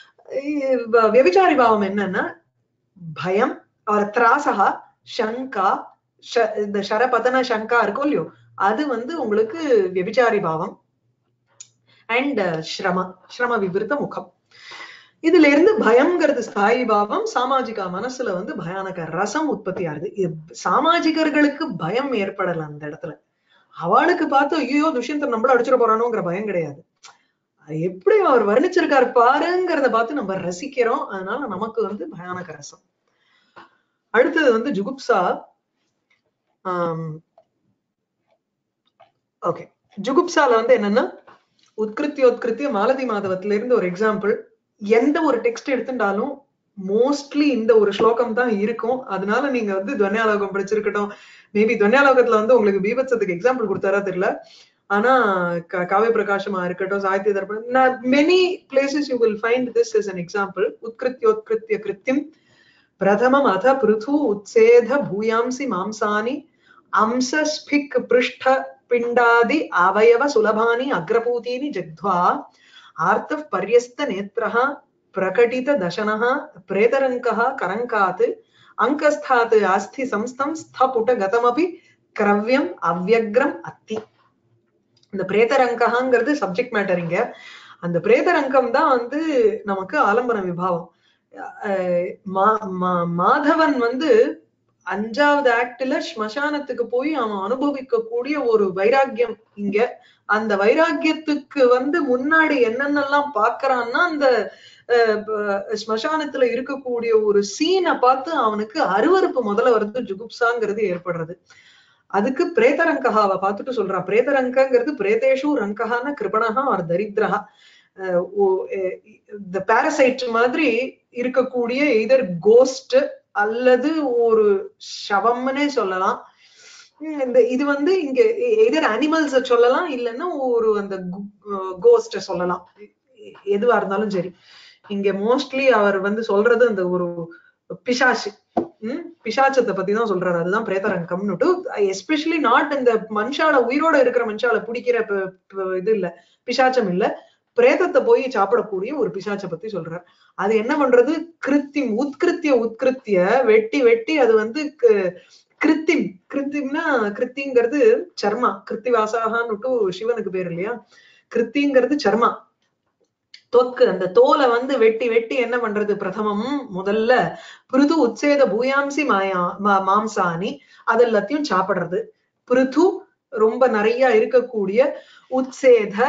வியபிச்சாரி பாவம் என்னன்னா பயம், திராசகா, சங்கா, இந்த ஷரபதன சங்கா இருக்கும் இல்லையோ, அது வந்து உங்களுக்கு வியபிச்சாரி பாவம். அண்ட் ஸ்ரம விவருத்த முகம். இதுல இருந்து பயம்ங்கிறது ஸ்தாயி பாவம். சாமாஜிக மனசுல வந்து பயானக ரசம் உற்பத்தி ஆகுது. சாமாஜிகர்களுக்கு பயம் ஏற்படல அந்த இடத்துல, அவளுக்கு பார்த்து ஐயோ துஷ்யந்தன் நம்மள அடிச்சிட போறானோங்கிற பயம் கிடையாது. எப்படி அவர் வர்ணிச்சிருக்காரு பாருங்கிறத பார்த்து நம்ம ரசிக்கிறோம், அதனால நமக்கு வந்து பயானக ரசம். அடுத்தது வந்து ஜுகுப்சா. ஓகே, ஜுகுப்சால வந்து என்னன்னா உத்கிருத்தியோத்கிருத்திய மாலதி மாதவத்துல இருந்து ஒரு எக்ஸாம்பிள். எந்த ஒரு டெக்ஸ்ட் எடுத்துட்டாலும் மோஸ்ட்லி இந்த ஒரு ஸ்லோகம் தான் இருக்கும். அதனால நீங்க வந்து துவன்யாலோகம் படிச்சிருக்கட்டும், மேபி துவன்யாலோகத்துல வந்து உங்களுக்கு பீபத்சத்துக்கு எக்ஸாம்பிள் கொடுத்தாரா தெரியல, ஆனா காவிய பிரகாசமா இருக்கட்டும், Sahitya Darpanam, many places you will find this as an example. உத்கிருத்தியோத்கிருத்திய கிருத்தியம் பிரதமம் அத பிருது உத்சேத பூயாம்சி மாம்சானி அம்சஸ்பிக் பிருஷ்ட பிண்டாதி அவயவ சுலபானி அக்ரபூதீனி ஜக்த்வா ஆர்த்தவ் பர்யஸ்த நேத்ரஹ பிரகடித தசனஹ பிரேதரங்கஹ கரங்காத் அங்கஸ்தாத் அஸ்தி சம்ஸ்தம் ஸ்தபுட கதமபி கிரவ்யம் அவ்யக்ரம் அத்தி. இந்த பிரேதரங்கஹங்கிறது சப்ஜெக்ட் மேட்டர். இங்க அந்த பிரேதரங்கம் தான் வந்து நமக்கு ஆலம்பன விபாவம். மாதவன் வந்து 5வது ஆக்ட்ல ஸ்மசானத்துக்கு போய் அவன் அனுபவிக்க கூடிய ஒரு வைராக்கியம் இங்க அந்த வைராக்கியத்துக்கு வந்து முன்னாடி என்னென்னலாம் பாக்குறான்னா அந்த ஸ்மசானத்துல இருக்கக்கூடிய ஒரு சீனை பார்த்து அவனுக்கு அருவருப்பு முதல்ல வருது, ஜுகுப்சாங்கிறது ஏற்படுறது. அதுக்கு பிரேதரங்கஹாவை பார்த்துட்டு சொல்றான். பிரேதரங்கிறது பிரேதேஷு ரங்கஹான கிருபணஹா ஆர் தரித்ரஹா. இந்த பாரசைட் மாதிரி இருக்கக்கூடிய எதர் கோஸ்ட் அல்லது ஒரு சவம்னே சொல்லலாம். இந்த இது வந்து இங்க எதர் அனிமல்ஸ் சொல்லலாம், இல்லைன்னா ஒரு அந்த கோஸ்ட சொல்லலாம். எதுவா இருந்தாலும் சரி. இங்க மோஸ்ட்லி அவர் வந்து சொல்றது அந்த ஒரு பிசாசு, பிசாச்சத்தை பத்தி தான் சொல்றாரு. அதுதான் பிரேதரங்கம்னுட்டு. எஸ்பெஷலி நாட் இந்த மனுஷால உயிரோட இருக்கிற மனுஷால பிடிக்கிற இது இல்ல, பிசாச்சம் இல்ல, பிரேதத்தை போய் சாப்பிடக்கூடிய ஒரு பிசாச்சை பத்தி சொல்றாரு. அது என்ன பண்றது, கிருத்திம் உத்கிருத்திய வெட்டி வெட்டி அது வந்து கிருத்திம்னா கிருத்திங்கிறது சர்மா, கிருத்திவாசாகன்னுட்டு சிவனுக்கு பேர் இல்லையா. கிருத்திங்கிறது சர்மா, தொக்கு, அந்த தோலை வந்து வெட்டி வெட்டி என்ன பண்றது, பிரதமம் முதல்ல பிருது உச்சேத பூயாம்சி மாம்சானி அதெல்லாத்தையும் சாப்பிடுறது. பிருது ரொம்ப நிறைய இருக்கக்கூடிய, உச்சேத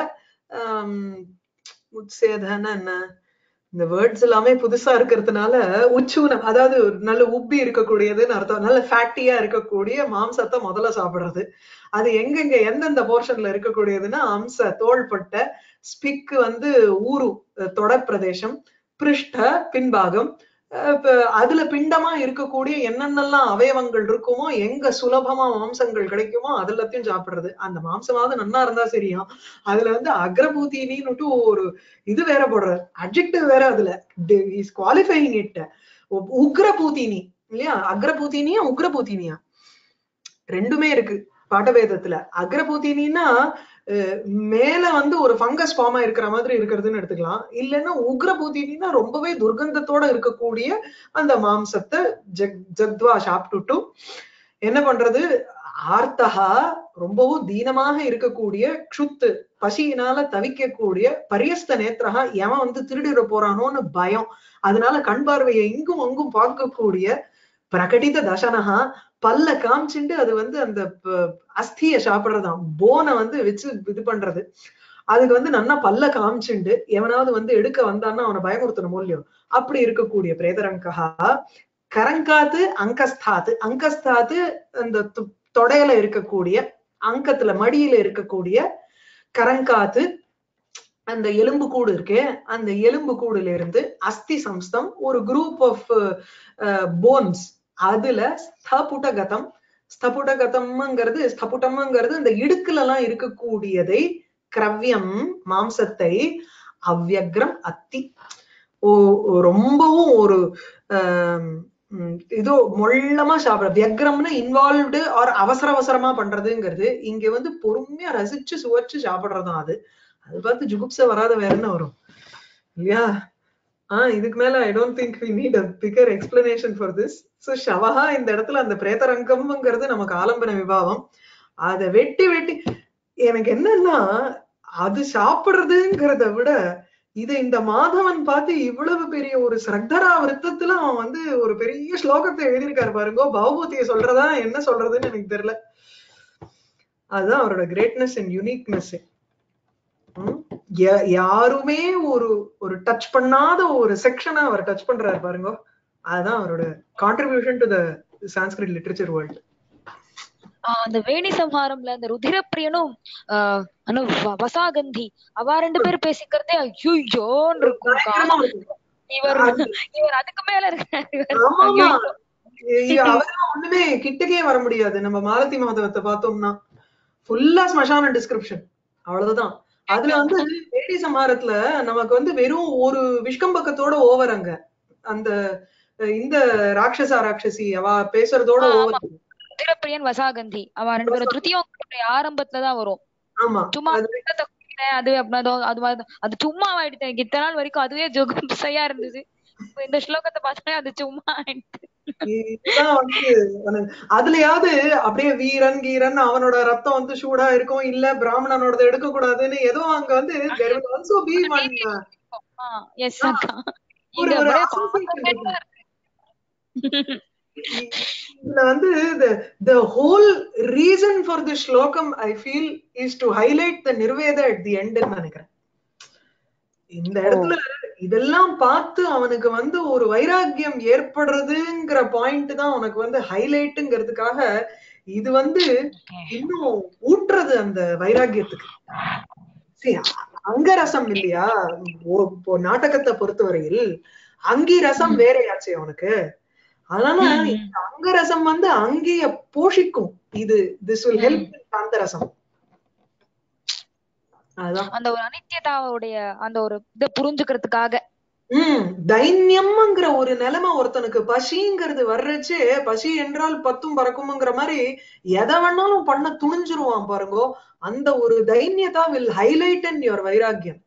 உச்சேதன்னா என்ன, இந்த வேர்ட்ஸ் எல்லாமே புதுசா இருக்கிறதுனால உச்சூனம், அதாவது நல்ல உப்பி இருக்கக்கூடியதுன்னு அர்த்தம். நல்ல ஃபேட்டியா இருக்கக்கூடிய மாம்சத்தை முதல்ல சாப்பிடுறது. அது எங்கெங்க எந்தெந்த போர்ஷன்ல இருக்கக்கூடியதுன்னா அம்ச தோள்பட்ட, ஸ்பிக்கு வந்து ஊரு தொடப்பிரதேசம், பிருஷ்ட பின்பாகம், அதுல பிண்டமா இருக்கக்கூடிய என்னென்னலாம் அவயவங்கள் இருக்குமோ, எங்க சுலபமா மாம்சங்கள் கிடைக்குமோ அது எல்லாத்தையும் சாப்பிடுறது. அந்த மாம்சமாவது நன்னா இருந்தா சரியா. அதுல வந்து அக்ரபூத்தினின்னு ஒரு இது வேற போடுறாரு, அட்ஜெக்டிவ் வேற. அதுல இஸ் குவாலிஃபைங் இட். உக்ரபூத்தினி இல்லையா, அக்ரபூத்தினியா உக்ரபூத்தினியா ரெண்டுமே இருக்கு பாட்டவேதத்துல. அக்ரபூத்தினா மேல வந்து ஒரு ஃபங்கஸ் ஃபார்மா இருக்கிற மாதிரி இருக்கிறதுன்னு எடுத்துக்கலாம். இல்லைன்னா உக்ரபூத்தினா ரொம்பவே துர்கந்தத்தோட இருக்கக்கூடிய அந்த மாம்சத்தை ஜக்த்வா சாப்பிட்டுட்டு என்ன பண்றது, ஆர்த்தகா ரொம்பவும் தீனமாக இருக்கக்கூடிய, க்ஷுத்து பசியினால தவிக்கக்கூடிய, பரியஸ்த நேத்திரகா எவன் வந்து திருடிட போறானோன்னு பயம், அதனால கண் பார்வையை இங்கும் அங்கும் பார்க்கக்கூடிய, பிரகடித தசனகா பல்ல காமிச்சுட்டு அது வந்து அந்த அஸ்திய சாப்பிடுறதாம், போனை வந்து வச்சு இது பண்றது. அதுக்கு வந்து நன்னா பல்ல காமிச்சுண்டு எவனாவது வந்து எடுக்க வந்தான்னா அவனை பயமுறுத்தணும் இல்லையோ, அப்படி இருக்கக்கூடிய பிரேதரங்கா. கரங்காத்து அங்கஸ்தாத்து, அங்கஸ்தாத்து அந்த தொடையில இருக்கக்கூடிய, அங்கத்துல மடியில இருக்கக்கூடிய கரங்காத்து, அந்த எலும்பு கூடு இருக்கே, அந்த எலும்பு கூடுல இருந்து அஸ்தி சம்ஸ்தம் ஒரு குரூப் ஆஃப் போன்ஸ், அதுல ஸ்தபுடகதம், ஸ்தபுடகதம்ங்கிறது ஸ்தபுட்டம்ங்கிறது அந்த இடுக்குல எல்லாம் இருக்கக்கூடியதை, கிரவ்யம் மாம்சத்தை, அவ்யக்ரம் அத்தி ரொம்பவும் ஒரு இதோ மொள்ளமா சாப்பிட, வியக்ரம்னா இன்வால்வ்டு ஆர் அவசர அவசரமா பண்றதுங்கிறது, இங்க வந்து பொறுமையா ரசிச்சு சுவைச்சு சாப்பிடுறதும். அது அது பார்த்து ஜுகுப்சா வராத வேற என்ன வரும் இல்லையா. இதுக்கு மேல I don't think we need a bigger explanation for this. So ஷவஹா இந்த இடத்துல அந்த பிரேதரங்கம்ங்கிறது நமக்கு ஆலம்பன விபாவம். அதை வெட்டி வெட்டி எனக்கு என்னன்னா, அது சாப்பிடுறதுங்கிறத விட இதை இந்த மாதவன் பார்த்து இவ்வளவு பெரிய ஒரு ஸ்ரத்தரா விருத்தத்துல அவன் வந்து ஒரு பெரிய ஸ்லோகத்தை எழுதியிருக்காரு பாருங்க. பவபூதியை சொல்றதா என்ன சொல்றதுன்னு எனக்கு தெரியல. அதுதான் அவரோட கிரேட்னஸ் அண்ட் யூனிக்னஸ். யாருமே ஒரு டச் பண்ணாத ஒரு செக்ஷனை அவர் டச் பண்றாரு பாருங்க. அதுதான் அவரோட contribution to the Sanskrit literature world. அந்த வேணி சம்ஹாரம்ல அந்த ருதிரப்பிரியனும் வசாகந்தி அவ ரெண்டு பேரும் பேசிக்கிறதே ஐயோன்னு இருக்கும். இவர் அதுக்கு மேல இருக்காரு. ஒண்ணுமே கிட்டக்கே வர முடியாது. நம்ம மாலதி மாதவத்தை பார்த்தோம்னா ஃபுல்லா ஸ்மசான டிஸ்கிரிப்ஷன், அவ்வளவுதான். அதுல வந்து வேணி சம்ஹாரத்துல நமக்கு வந்து வெறும் ஒரு விஷ்கம்பக்கத்தோட ஓவர், அங்க அந்த இந்த ராட்சசி அவ பேசுறதோட ஓவர். ருதிரப்பிரியன் வசாகந்தி அவ ரெண்டு பேரும் திருத்தியோட ஆரம்பத்துலதான் வரும். சும்மா அது சும்மா ஆயிடுச்சு. இத்தனை நாள் வரைக்கும் அதுவே ஜுகுப்சையா இருந்தது. இந்த ஸ்லோகத்தை பார்த்தா அது சும்மா அதுலயாவது அப்படியே வீரன் கீரன் அவனோட ரத்தம் வந்து சூடா இருக்கும், இல்ல பிராமணனோட எடுக்க கூடாதுன்னு ஏதோ அங்க வந்து இதுல வந்து the whole reason for the ஸ்லோகம் I feel is to highlight the nirveda at the end ன்னு நினைக்கிறேன். இந்த இடத்துல இதெல்லாம் பார்த்து அவனுக்கு வந்து ஒரு வைராக்கியம் ஏற்படுறதுங்கிற பாயிண்ட் தான் உனக்கு வந்து ஹைலைட்டுங்கிறதுக்காக இது வந்து இன்னும் ஊற்றுறது அந்த வைராக்கியத்துக்கு. அங்கரசம் இல்லையா நாடகத்தை பொறுத்தவரையில், அங்கி ரசம் வேறையாச்சு அவனுக்கு. அதனால இந்த அங்கரசம் வந்து அங்கேய போஷிக்கும். இது this will help அந்த ரசம். அந்த ஒரு அனித்யதாவுடைய அந்த ஒரு இதை புரிஞ்சுக்கிறதுக்காக. தைன்யம்ங்கிற ஒரு நிலைமை ஒருத்தனுக்கு பசிங்கிறது வர்றச்சு, பசி என்றால் பத்தும் பறக்கும்ங்கிற மாதிரி எதை வேணாலும் பண்ண துணிஞ்சிருவான் பாருங்கோ. அந்த ஒரு தைன்யதா வில் ஹைலைட் இன் யுவர் வைராக்கியம்.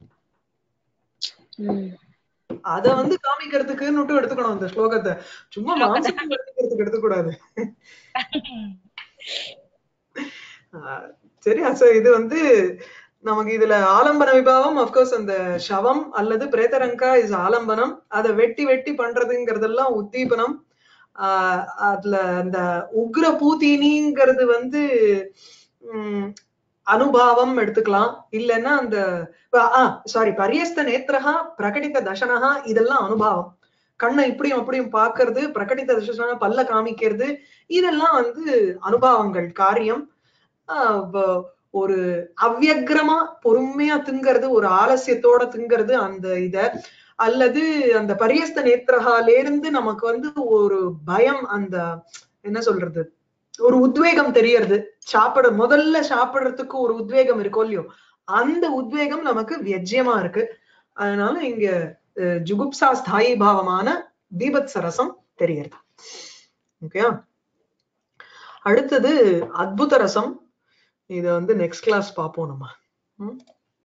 அத வந்து காமிக்கிறதுக்குன்னு எடுத்துக்கணும் அந்த ஸ்லோகத்தை. சும்மா மாம்சம் எடுத்துக்கிறதுக்கு எடுத்துக்கூடாது. சரியா? சோ இது வந்து நமக்கு இதுல ஆலம்பன விபாவம் அப்கோர்ஸ் அந்த சவம் அல்லது பிரேதரங்கா இஸ் ஆலம்பனம். அதை வெட்டி வெட்டி பண்றதுங்கிறதெல்லாம் உத்தீபனம். அதுல அந்த உக்ர பூத்தினிங்கிறது வந்து அனுபாவம் எடுத்துக்கலாம். இல்லைன்னா அந்த சாரி பரியஸ்த நேத்திரஹா பிரகடித தசனஹா இதெல்லாம் அனுபாவம். கண்ணை இப்படியும் அப்படியும் பாக்குறது, பிரகடித தசன பல்ல காமிக்கிறது, இதெல்லாம் வந்து அனுபாவங்கள் காரியம். ஒரு அவ்யக்ரமா பொறுமையா திங்கிறது, ஒரு ஆலசியத்தோட திங்கிறது அந்த இத, அல்லது அந்த பரியஸ்த நேத்திரஹால இருந்து நமக்கு வந்து ஒரு பயம், அந்த என்ன சொல்றது, ஒரு உத்வேகம் தெரியறது. முதல்ல சாப்பிடுறதுக்கு ஒரு உத்வேகம் இருக்கும் இல்லையோ, அந்த உத்வேகம் நமக்கு வியஜ்யமா இருக்கு. அதனால இங்க ஜுகுப்சா ஸ்தாயி பாவமான தீபத்சரசம் தெரியறது. ஓகே, அடுத்தது அத்புத ரசம். இத வந்து நெக்ஸ்ட் கிளாஸ் பார்ப்போம் நம்ம.